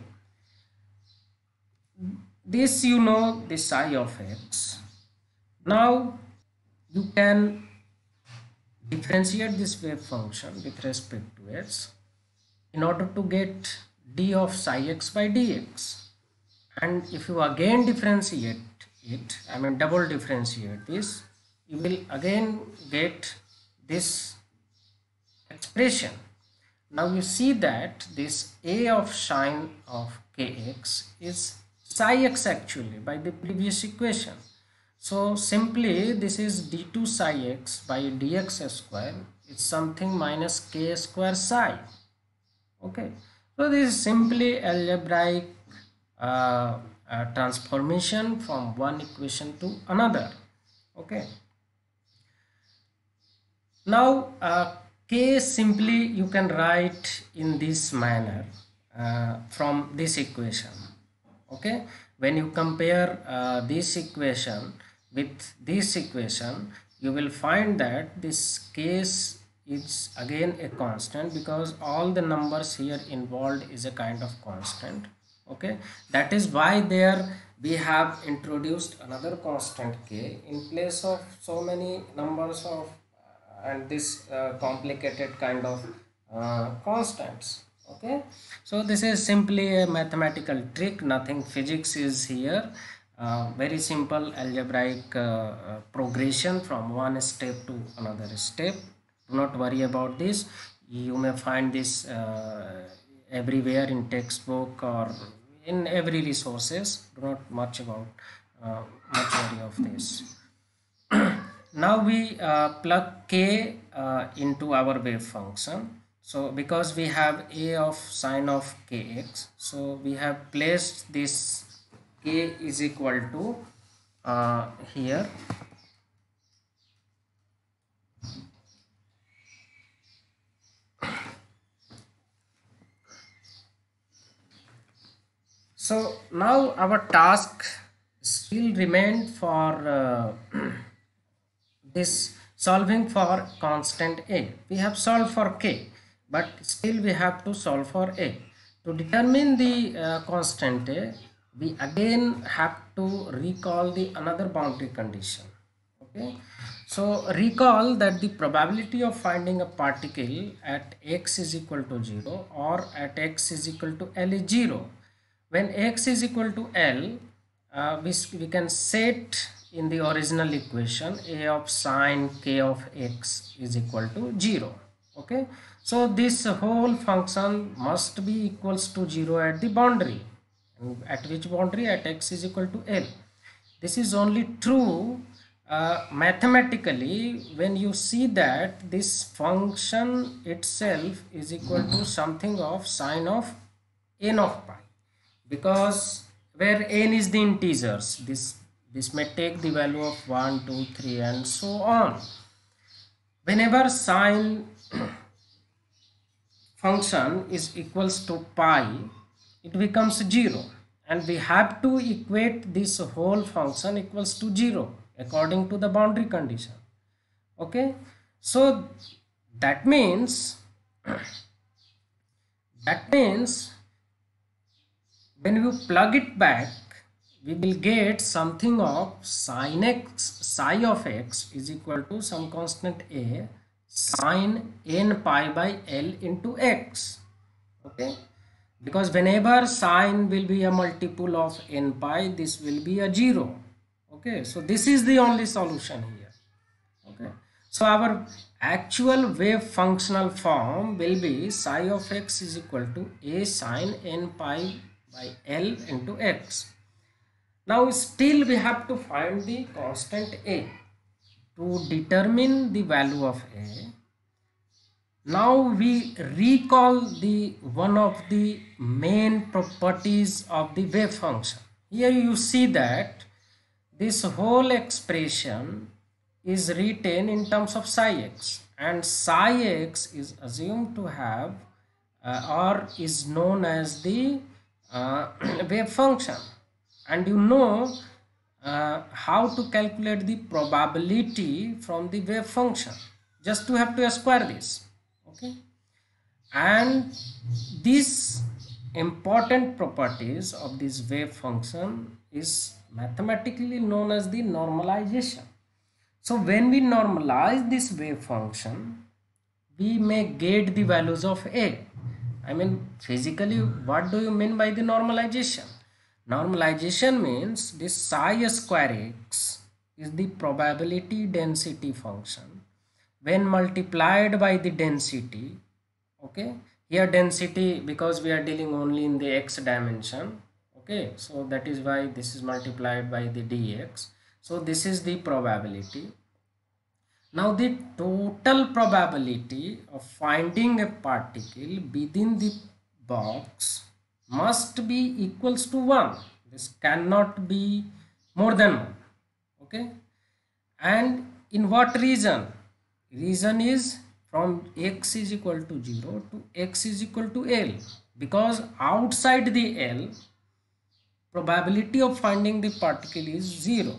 This you know the psi of x. Now you can differentiate this wave function with respect to x in order to get d of psi x by dx. And if you again differentiate it, I mean double differentiate this, you will again get this expression. Now you see that this a of sine of kx is psi x actually by the previous equation. So simply this is d two psi x by dx square is something minus k square psi. Okay, so this is simply algebraic uh, uh, transformation from one equation to another. Okay, now uh, k simply you can write in this manner uh, from this equation. Okay, when you compare uh, this equation with this equation, you will find that this case is again a constant because all the numbers here involved is a kind of constant. Okay, that is why there we have introduced another constant k in place of so many numbers of uh, and this uh, complicated kind of uh, constants. Okay, so this is simply a mathematical trick, nothing physics is here. Uh, very simple algebraic uh, uh, progression from one step to another step. Do not worry about this. You may find this uh, everywhere in textbook or in every resources. Do not much about uh, much worry of this. Now we uh, plug k uh, into our wave function. So because we have a of sine of kx, so we have placed this k is equal to uh, here so now our task still remained for uh, this solving for constant a. We have solved for k, but still we have to solve for a. To determine the uh, constant a, we again have to recall the another boundary condition. Okay, so recall that the probability of finding a particle at x is equal to zero or at x is equal to L is zero. When x is equal to L, uh, we, we can set in the original equation a of sine k of x is equal to zero. Okay, so this whole function must be equals to zero at the boundary. At which boundary? At x is equal to L. This is only true uh, mathematically when you see that this function itself is equal to something of sine of n of pi, because where n is the integers, this this may take the value of one, two, three and so on. Whenever sine function is equals to pi, it becomes zero, and we have to equate this whole function equals to zero according to the boundary condition. Okay, so that means that means when you plug it back, we will get something of sin x, psi of x is equal to some constant a sine n pi by L into x. Okay, because whenever sine will be a multiple of n pi, this will be a zero. Okay, so this is the only solution here. Okay, so our actual wave functional form will be psi of x is equal to a sine n pi by L into x. Now still we have to find the constant a. To determine the value of a, now we recall the one of the main properties of the wave function. Here you see that this whole expression is written in terms of psi x, and psi x is assumed to have uh, or is known as the uh, wave function, and you know uh, how to calculate the probability from the wave function. Just to have to square this. Okay, and these important properties of this wave function is mathematically known as the normalization. So when we normalize this wave function, we may get the values of a. I mean, physically, what do you mean by the normalization? Normalization means this psi square x is the probability density function when multiplied by the density. Okay, here density, because we are dealing only in the x dimension. Okay, so that is why this is multiplied by the dx. So this is the probability. Now the total probability of finding a particle within the box must be equals to one. This cannot be more than one. Okay, and in what region? Region is from x is equal to zero to x is equal to L, because outside the L, probability of finding the particle is zero,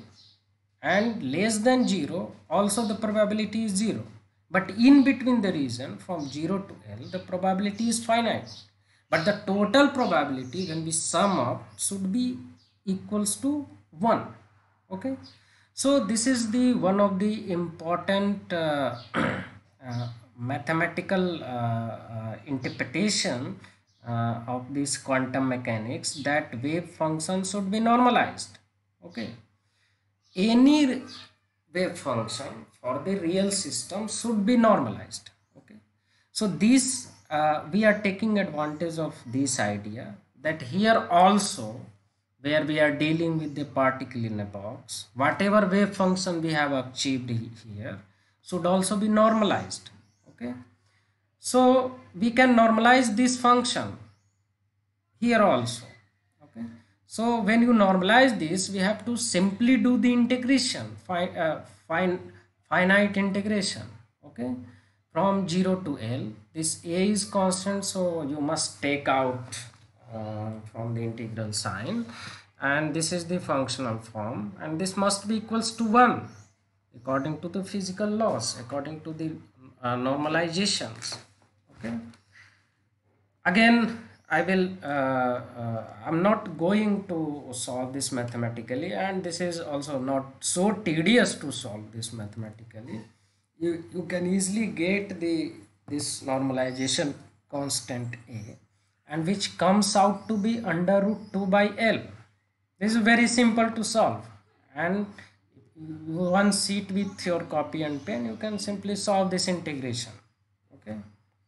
and less than zero also the probability is zero, but in between the region from zero to L, the probability is finite, but the total probability when we sum up should be equals to one. Okay, so this is the one of the important uh, uh, mathematical uh, uh, interpretation uh, of this quantum mechanics, that wave function should be normalized. Okay, any wave function for the real system should be normalized. Okay, so this uh, we are taking advantage of this idea that here also, where we are dealing with the particle in a box, whatever wave function we have achieved here should also be normalized. Okay, so we can normalize this function here also. Okay, so when you normalize this, we have to simply do the integration, fi uh, fine finite integration. Okay, from zero to L, this a is constant, so you must take out uh, from the integral sign, and this is the functional form, and this must be equals to one according to the physical laws, according to the uh, normalizations. Okay, again I will uh, uh, I'm not going to solve this mathematically, and this is also not so tedious to solve this mathematically. You, you can easily get the this normalization constant a, and which comes out to be under root two by L. This is very simple to solve, and one sit with your copy and pen, you can simply solve this integration. Okay,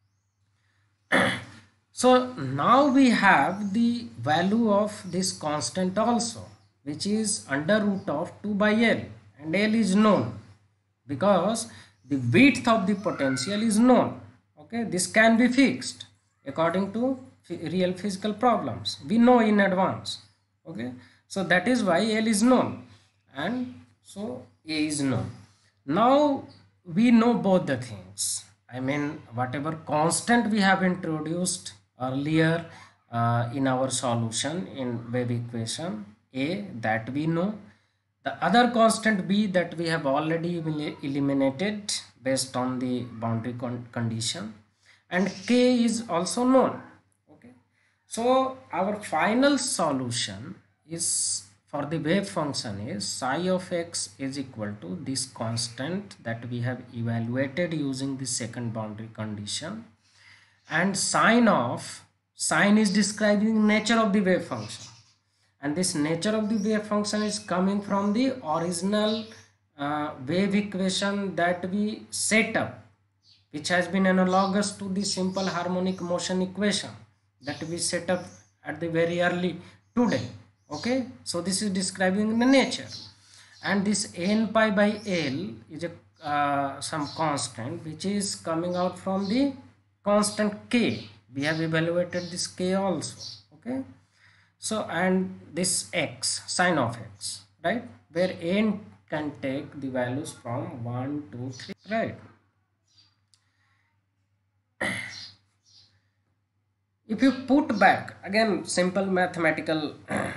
so now we have the value of this constant also, which is under root of two by L, and L is known because the width of the potential is known. Okay, this can be fixed according to real physical problems, we know in advance. Okay, so that is why L is known, and so A is known. Now we know both the things. I mean, whatever constant we have introduced earlier uh, in our solution in wave equation, A, that we know. The other constant B that we have already eliminated based on the boundary con condition, and K is also known. Okay, so our final solution is for the wave function is psi of x is equal to this constant that we have evaluated using the second boundary condition, and sine of sine is describing nature of the wave function, and this nature of the wave function is coming from the original uh, wave equation that we set up, which has been analogous to the simple harmonic motion equation that we set up at the very early today. Okay, so this is describing the nature, and this n pi by L is a uh, some constant which is coming out from the constant k. We have evaluated this k also. Okay, so and this x, sine of x, right, where n can take the values from one, two, three, right. If you put back again simple mathematical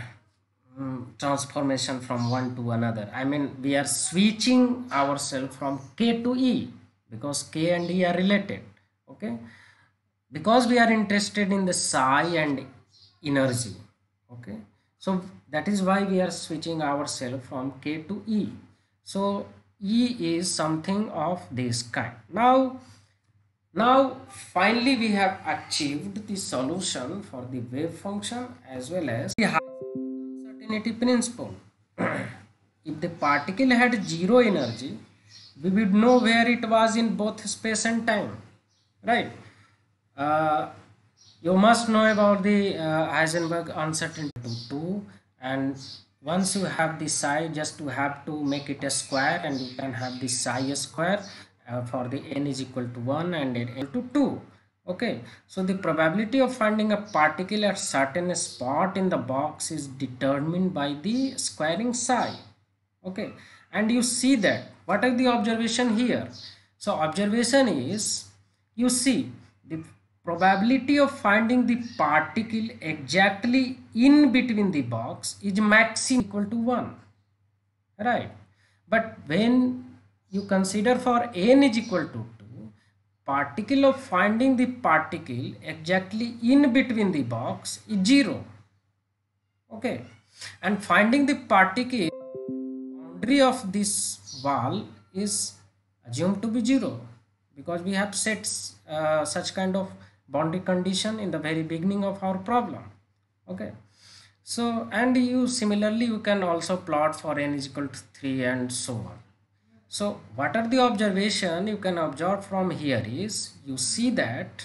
um, transformation from one to another, I mean we are switching ourselves from k to e because k and e are related. Okay, because we are interested in the psi and energy. Okay, so that is why we are switching ourselves from k to e. So e is something of this kind. Now now finally we have achieved the solution for the wave function as well as the uncertainty principle. If the particle had zero energy, we would know where it was in both space and time, right? Uh, you must know about the uh, Heisenberg uncertainty two, and once you have the psi, just to have to make it a square, and you can have the psi square uh, for the n is equal to one and n equal to two. Okay, so the probability of finding a particle at certain spot in the box is determined by the squaring psi. Okay, and you see that what are the observation here? So observation is, you see the probability of finding the particle exactly in between the box is maximum equal to one, right? But when you consider for n is equal to two, particle of finding the particle exactly in between the box is zero. Okay, and finding the particle boundary of this wall is assumed to be zero because we have set uh, such kind of boundary condition in the very beginning of our problem. Okay, so and you similarly you can also plot for n is equal to three and so on. So what are the observation you can observe from here is, you see that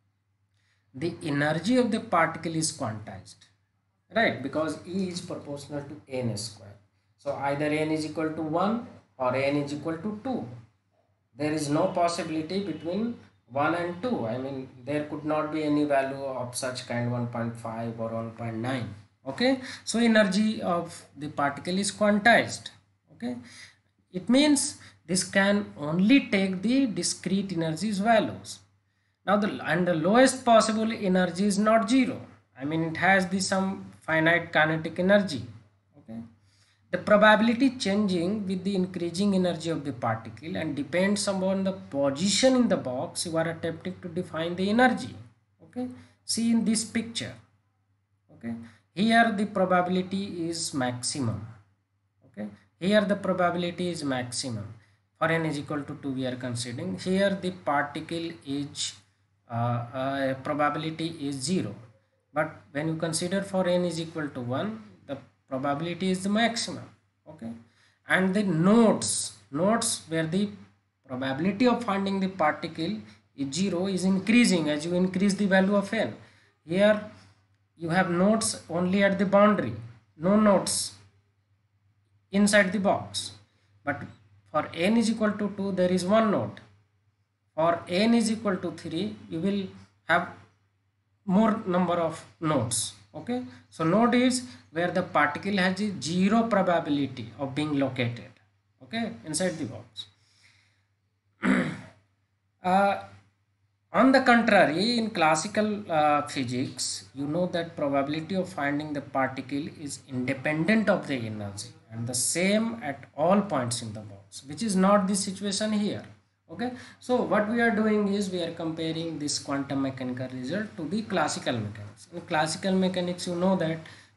the energy of the particle is quantized, right, because E is proportional to n square. So either n is equal to one or n is equal to two. There is no possibility between one and two. I mean there could not be any value of such kind one point five or one point nine. Okay, so energy of the particle is quantized. Okay, it means this can only take the discrete energies values. Now the and the lowest possible energy is not zero. I mean it has the some finite kinetic energy. Okay, the probability changing with the increasing energy of the particle and depends upon the position in the box you are attempting to define the energy. Okay, see in this picture. Okay, here the probability is maximum. Okay, here the probability is maximum for n is equal to two. We are considering here the particle is uh, uh, probability is zero, but when you consider for n is equal to one, the probability is the maximum. Okay, and the nodes nodes where the probability of finding the particle is zero is increasing as you increase the value of n. Here you have nodes only at the boundary, no nodes inside the box, but for n is equal to two there is one node. For n is equal to three you will have more number of nodes. Okay, so node is where the particle has a zero probability of being located, okay, inside the box. uh, on the contrary, in classical uh, physics, you know that probability of finding the particle is independent of the energy and the same at all points in the box, which is not the situation here. Okay, so what we are doing is we are comparing this quantum mechanical result to the classical mechanics. In classical mechanics, you know that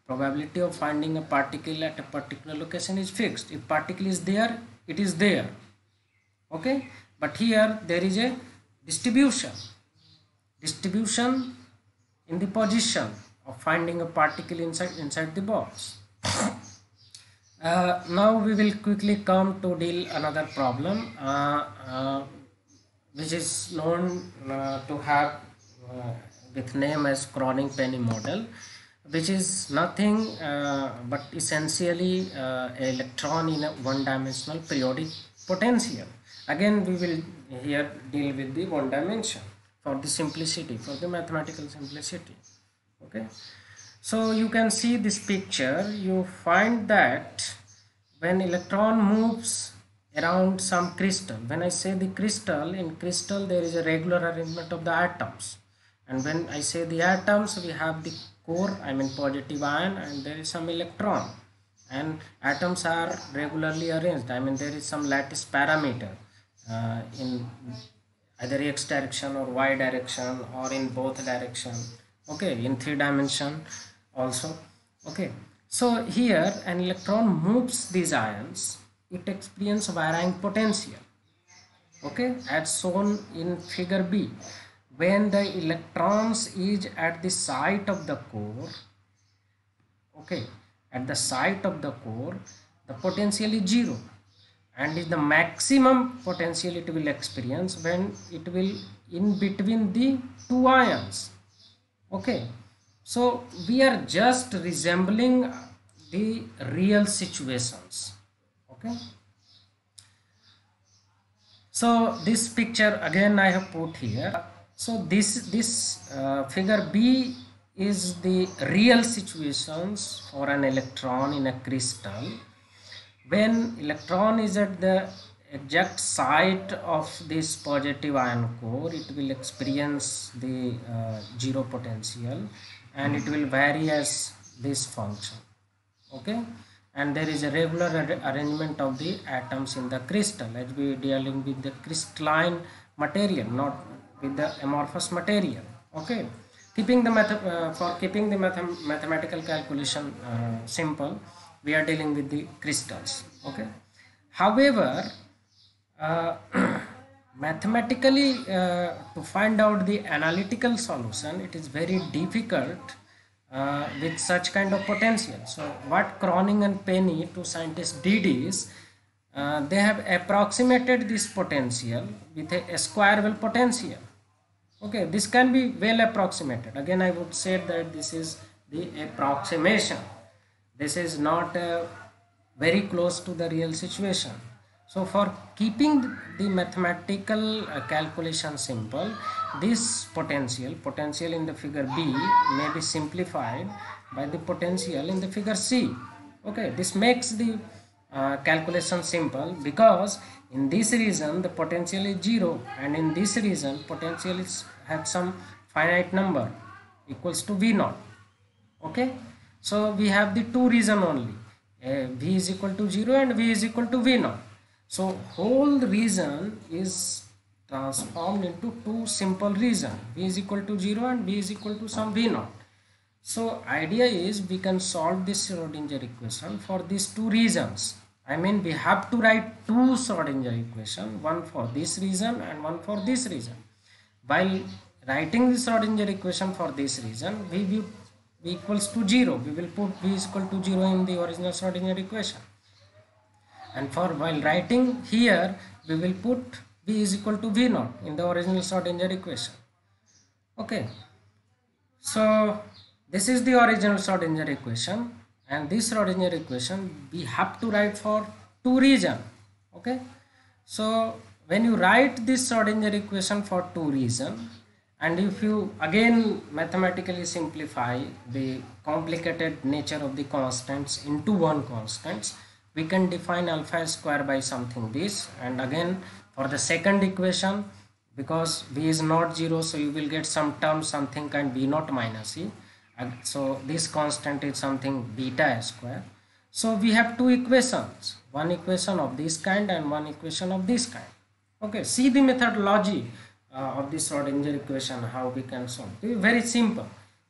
Probability of finding a particle at a particular location is fixed. If particle is there, it is there. Okay, but here there is a distribution. Distribution in the position of finding a particle inside inside the box. Uh, now we will quickly come to deal another problem, uh, uh, which is known uh, to have uh, with name as Cronin-Penney model, which is nothing uh, but essentially uh, an electron in a one-dimensional periodic potential. Again, we will here deal with the one dimension for the simplicity, for the mathematical simplicity. Okay, so you can see this picture. You find that when electron moves around some crystal, when I say the crystal, in crystal there is a regular arrangement of the atoms, and when I say the atoms, we have the core, I mean positive ion, and there is some electron, and atoms are regularly arranged, I mean there is some lattice parameter uh, in either x direction or y direction or in both direction, okay, in three dimension also. Okay, so here an electron moves these ions, it experiences varying potential, okay, as shown in figure B. When the electrons is at the site of the core, okay, at the site of the core, the potential is zero, and is the maximum potential it will experience when it will in between the two ions. Okay, so we are just resembling the real situations. Okay, so this picture again I have put here. So this this uh, figure B is the real situations for an electron in a crystal. When electron is at the exact site of this positive ion core, it will experience the uh, zero potential, and it will vary as this function. Okay, and there is a regular ar arrangement of the atoms in the crystal, as we are dealing with the crystalline material, not with the amorphous material. Okay, keeping the math uh, for keeping the math mathematical calculation uh, simple, we are dealing with the crystals. Okay, however, uh, mathematically uh, to find out the analytical solution, it is very difficult uh, with such kind of potential. So what Cronin and Penney, two scientists, did is uh, they have approximated this potential with a square well potential. Okay, this can be well approximated. Again, I would say that this is the approximation. This is not uh, very close to the real situation. So for keeping the mathematical uh, calculation simple, this potential, potential in the figure B may be simplified by the potential in the figure C. Okay, this makes the uh, calculation simple, because in this region the potential is zero, and in this region potential is has some finite number equals to V naught. Okay, so we have the two region only, uh, V is equal to zero and V is equal to V naught. So whole region is transformed into two simple region, V is equal to zero and V is equal to some V naught. So idea is we can solve this Schrodinger equation for these two regions. I mean we have to write two Schrodinger equation, one for this region and one for this region. While writing the Schrodinger equation for this region, V, v, v equals to zero, we will put V is equal to zero in the original Schrodinger equation. And for while writing here, we will put V is equal to V naught in the original Schrodinger equation. Okay, so this is the original Schrodinger equation, and this Schrodinger equation we have to write for two regions. Okay, so when you write this Schrodinger equation for two regions, and if you again mathematically simplify the complicated nature of the constants into one constants, we can define alpha square by something this. And again for the second equation, because V is not zero, so you will get some term something kind V naught minus E, and so this constant is something beta square. So we have two equations, one equation of this kind and one equation of this kind. Okay, see the methodology uh, of this Schrodinger equation, how we can solve. It is very simple.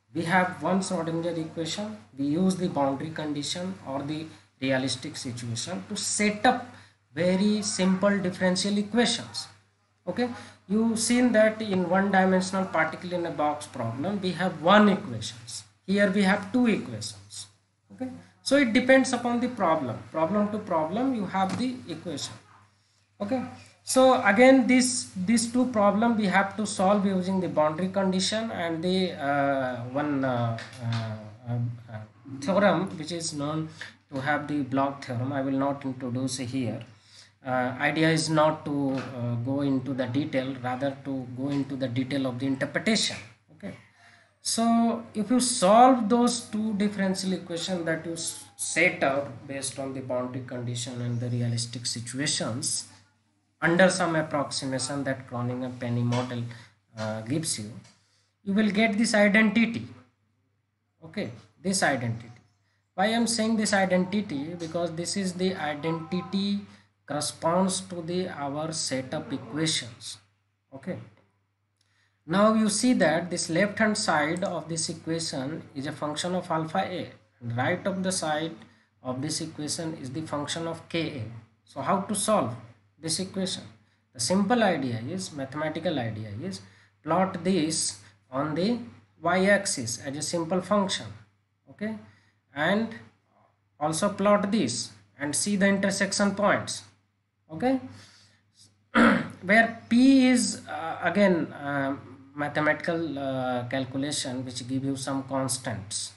we have one Schrodinger equation, we use the boundary condition or the realistic situation to set up very simple differential equations. Okay, you've seen that in one dimensional particle in a box problem we have one equations, here we have two equations. Okay, so it depends upon the problem, problem to problem you have the equation. Okay, so again this these two problem we have to solve using the boundary condition and the uh, one uh, uh, uh, theorem which is known to have the block theorem. I will not introduce here. Uh, idea is not to uh, go into the detail, rather to go into the detail of the interpretation. Okay, so if you solve those two differential equations that you set out based on the boundary condition and the realistic situations under some approximation that Kroninger-Penney model uh, gives you, you will get this identity. Okay, this identity. Why I am saying this identity? Because this is the identity corresponds to the our setup equations. Okay, now you see that this left hand side of this equation is a function of alpha a, and right of the side of this equation is the function of Ka. So how to solve this equation? The simple idea is, mathematical idea is, plot this on the y-axis as a simple function. Okay, and also plot this and see the intersection points. Okay, where P is uh, again uh, mathematical uh, calculation which give you some constants.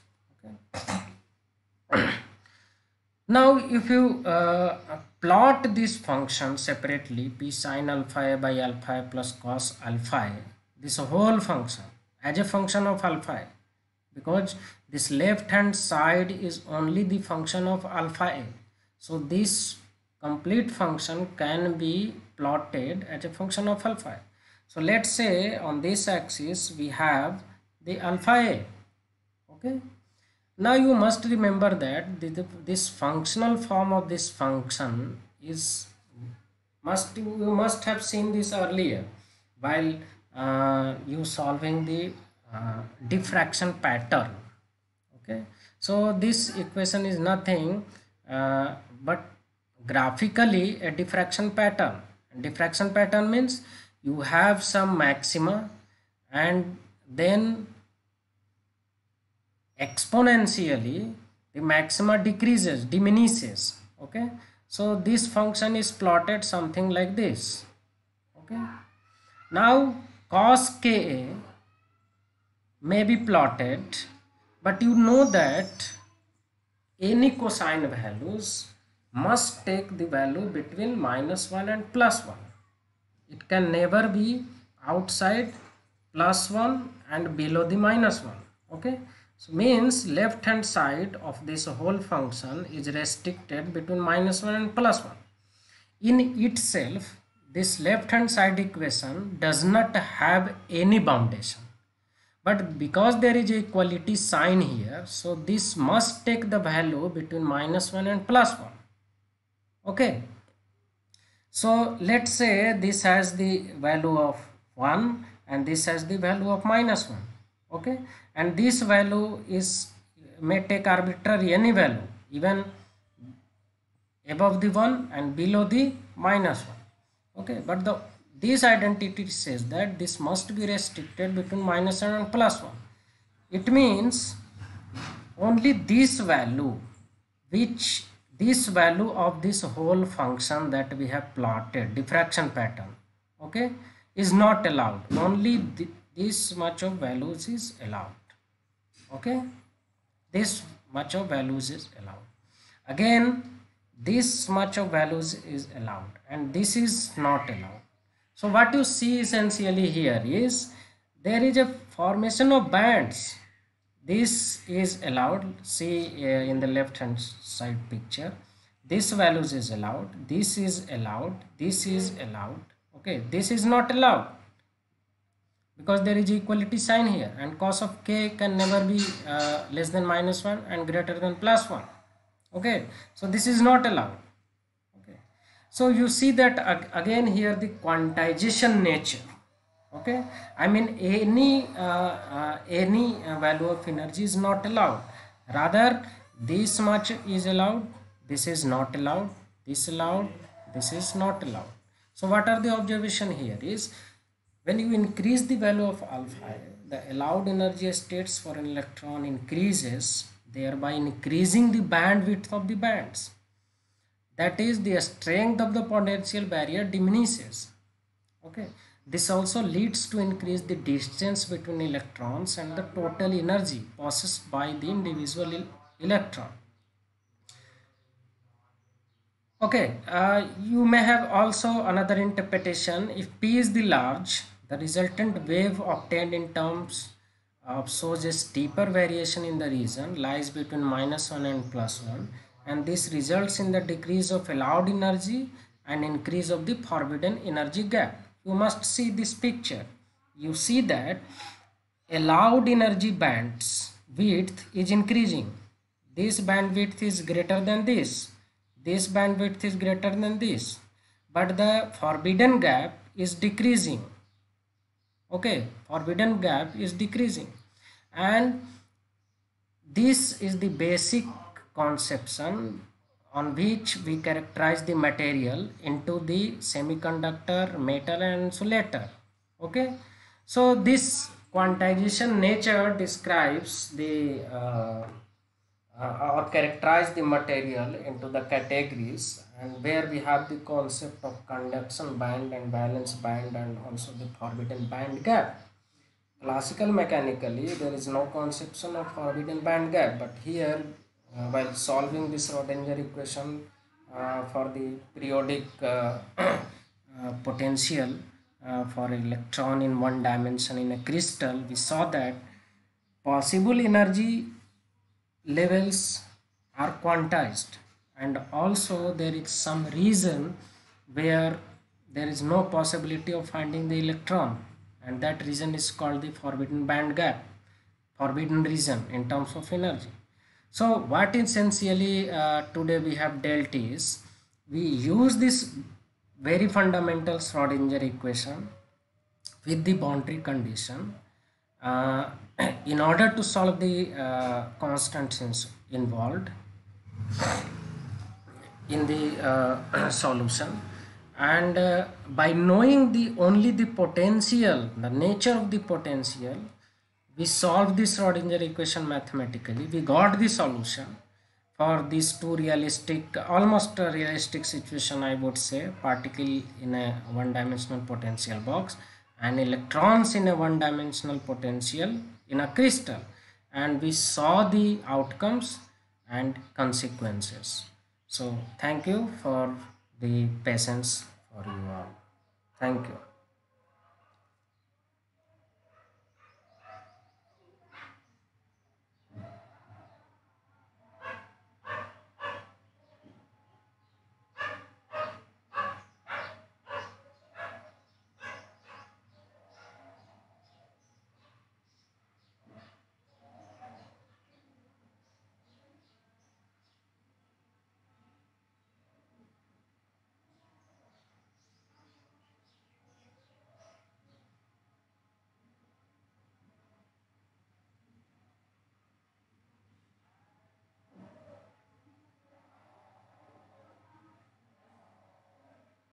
Okay. Now if you uh, plot this function separately, P sine alpha a by alpha a plus cos alpha a, this whole function as a function of alpha a, because this left hand side is only the function of alpha a, so this complete function can be plotted as a function of alpha a. So let's say on this axis we have the alpha a. Okay, now you must remember that this functional form of this function is must you must have seen this earlier while uh, you solving the uh, diffraction pattern. Okay, so this equation is nothing uh, but graphically a diffraction pattern. Diffraction pattern means you have some maxima and then exponentially the maxima decreases, diminishes. Okay, so this function is plotted something like this. Okay, now cos Ka may be plotted, but you know that any cosine values must take the value between minus one and plus one. It can never be outside plus one and below the minus one. Okay, so means left hand side of this whole function is restricted between minus one and plus one. In itself, this left hand side equation does not have any boundation, but because there is a equality sign here, so this must take the value between minus one and plus one. Okay, so let's say this has the value of one and this has the value of minus one. Okay, and this value is may take arbitrary any value, even above the one and below the minus one. Okay, but the this identity says that this must be restricted between minus one and plus one. It means only this value, which this value of this whole function that we have plotted, diffraction pattern, okay, is not allowed. Only th this much of values is allowed. Okay, this much of values is allowed. Again, this much of values is allowed and this is not allowed. So what you see essentially here is there is a formation of bands. This is allowed. See uh, in the left hand side picture, this values is allowed, this is allowed, this is allowed. Okay, this is not allowed because there is equality sign here, and cos of K can never be uh, less than minus one and greater than plus one. Okay, so this is not allowed. Okay, so you see that ag again here the quantization nature. Okay, I mean any uh, uh, any uh, value of energy is not allowed. Rather, this much is allowed, this is not allowed, this allowed, this is not allowed. So what are the observation here is, when you increase the value of alpha, the allowed energy states for an electron increases, thereby increasing the bandwidth of the bands. That is, the strength of the potential barrier diminishes. Okay, this also leads to increase the distance between electrons and the total energy possessed by the individual el- electron. Okay, uh, you may have also another interpretation. If P is the large, the resultant wave obtained in terms of shows a steeper variation in the region lies between minus one and plus one, and this results in the decrease of allowed energy and increase of the forbidden energy gap. You must see this picture. You see that allowed energy bands width is increasing. This bandwidth is greater than this. This bandwidth is greater than this. But the forbidden gap is decreasing. Okay, forbidden gap is decreasing. And this is the basic conception on which we characterize the material into the semiconductor, metal and insulator. Okay, so this quantization nature describes the uh, uh, or characterize the material into the categories, and where we have the concept of conduction band and valence band and also the forbidden band gap. Classical mechanically, there is no conception of forbidden band gap, but here, uh, while solving this Schrodinger equation uh, for the periodic uh, uh, potential uh, for electron in one dimension in a crystal, we saw that possible energy levels are quantized, and also there is some region where there is no possibility of finding the electron, and that region is called the forbidden band gap, forbidden region in terms of energy. So what essentially uh, today we have dealt is, we use this very fundamental Schrodinger equation with the boundary condition uh, in order to solve the uh, constants involved in the uh, solution. And uh, by knowing the only the potential, the nature of the potential, we solved the Schrodinger equation mathematically. We got the solution for these two realistic, almost a realistic situation, I would say: particle in a one dimensional potential box and electrons in a one dimensional potential in a crystal. And we saw the outcomes and consequences. So thank you for the patience for you all. Thank you.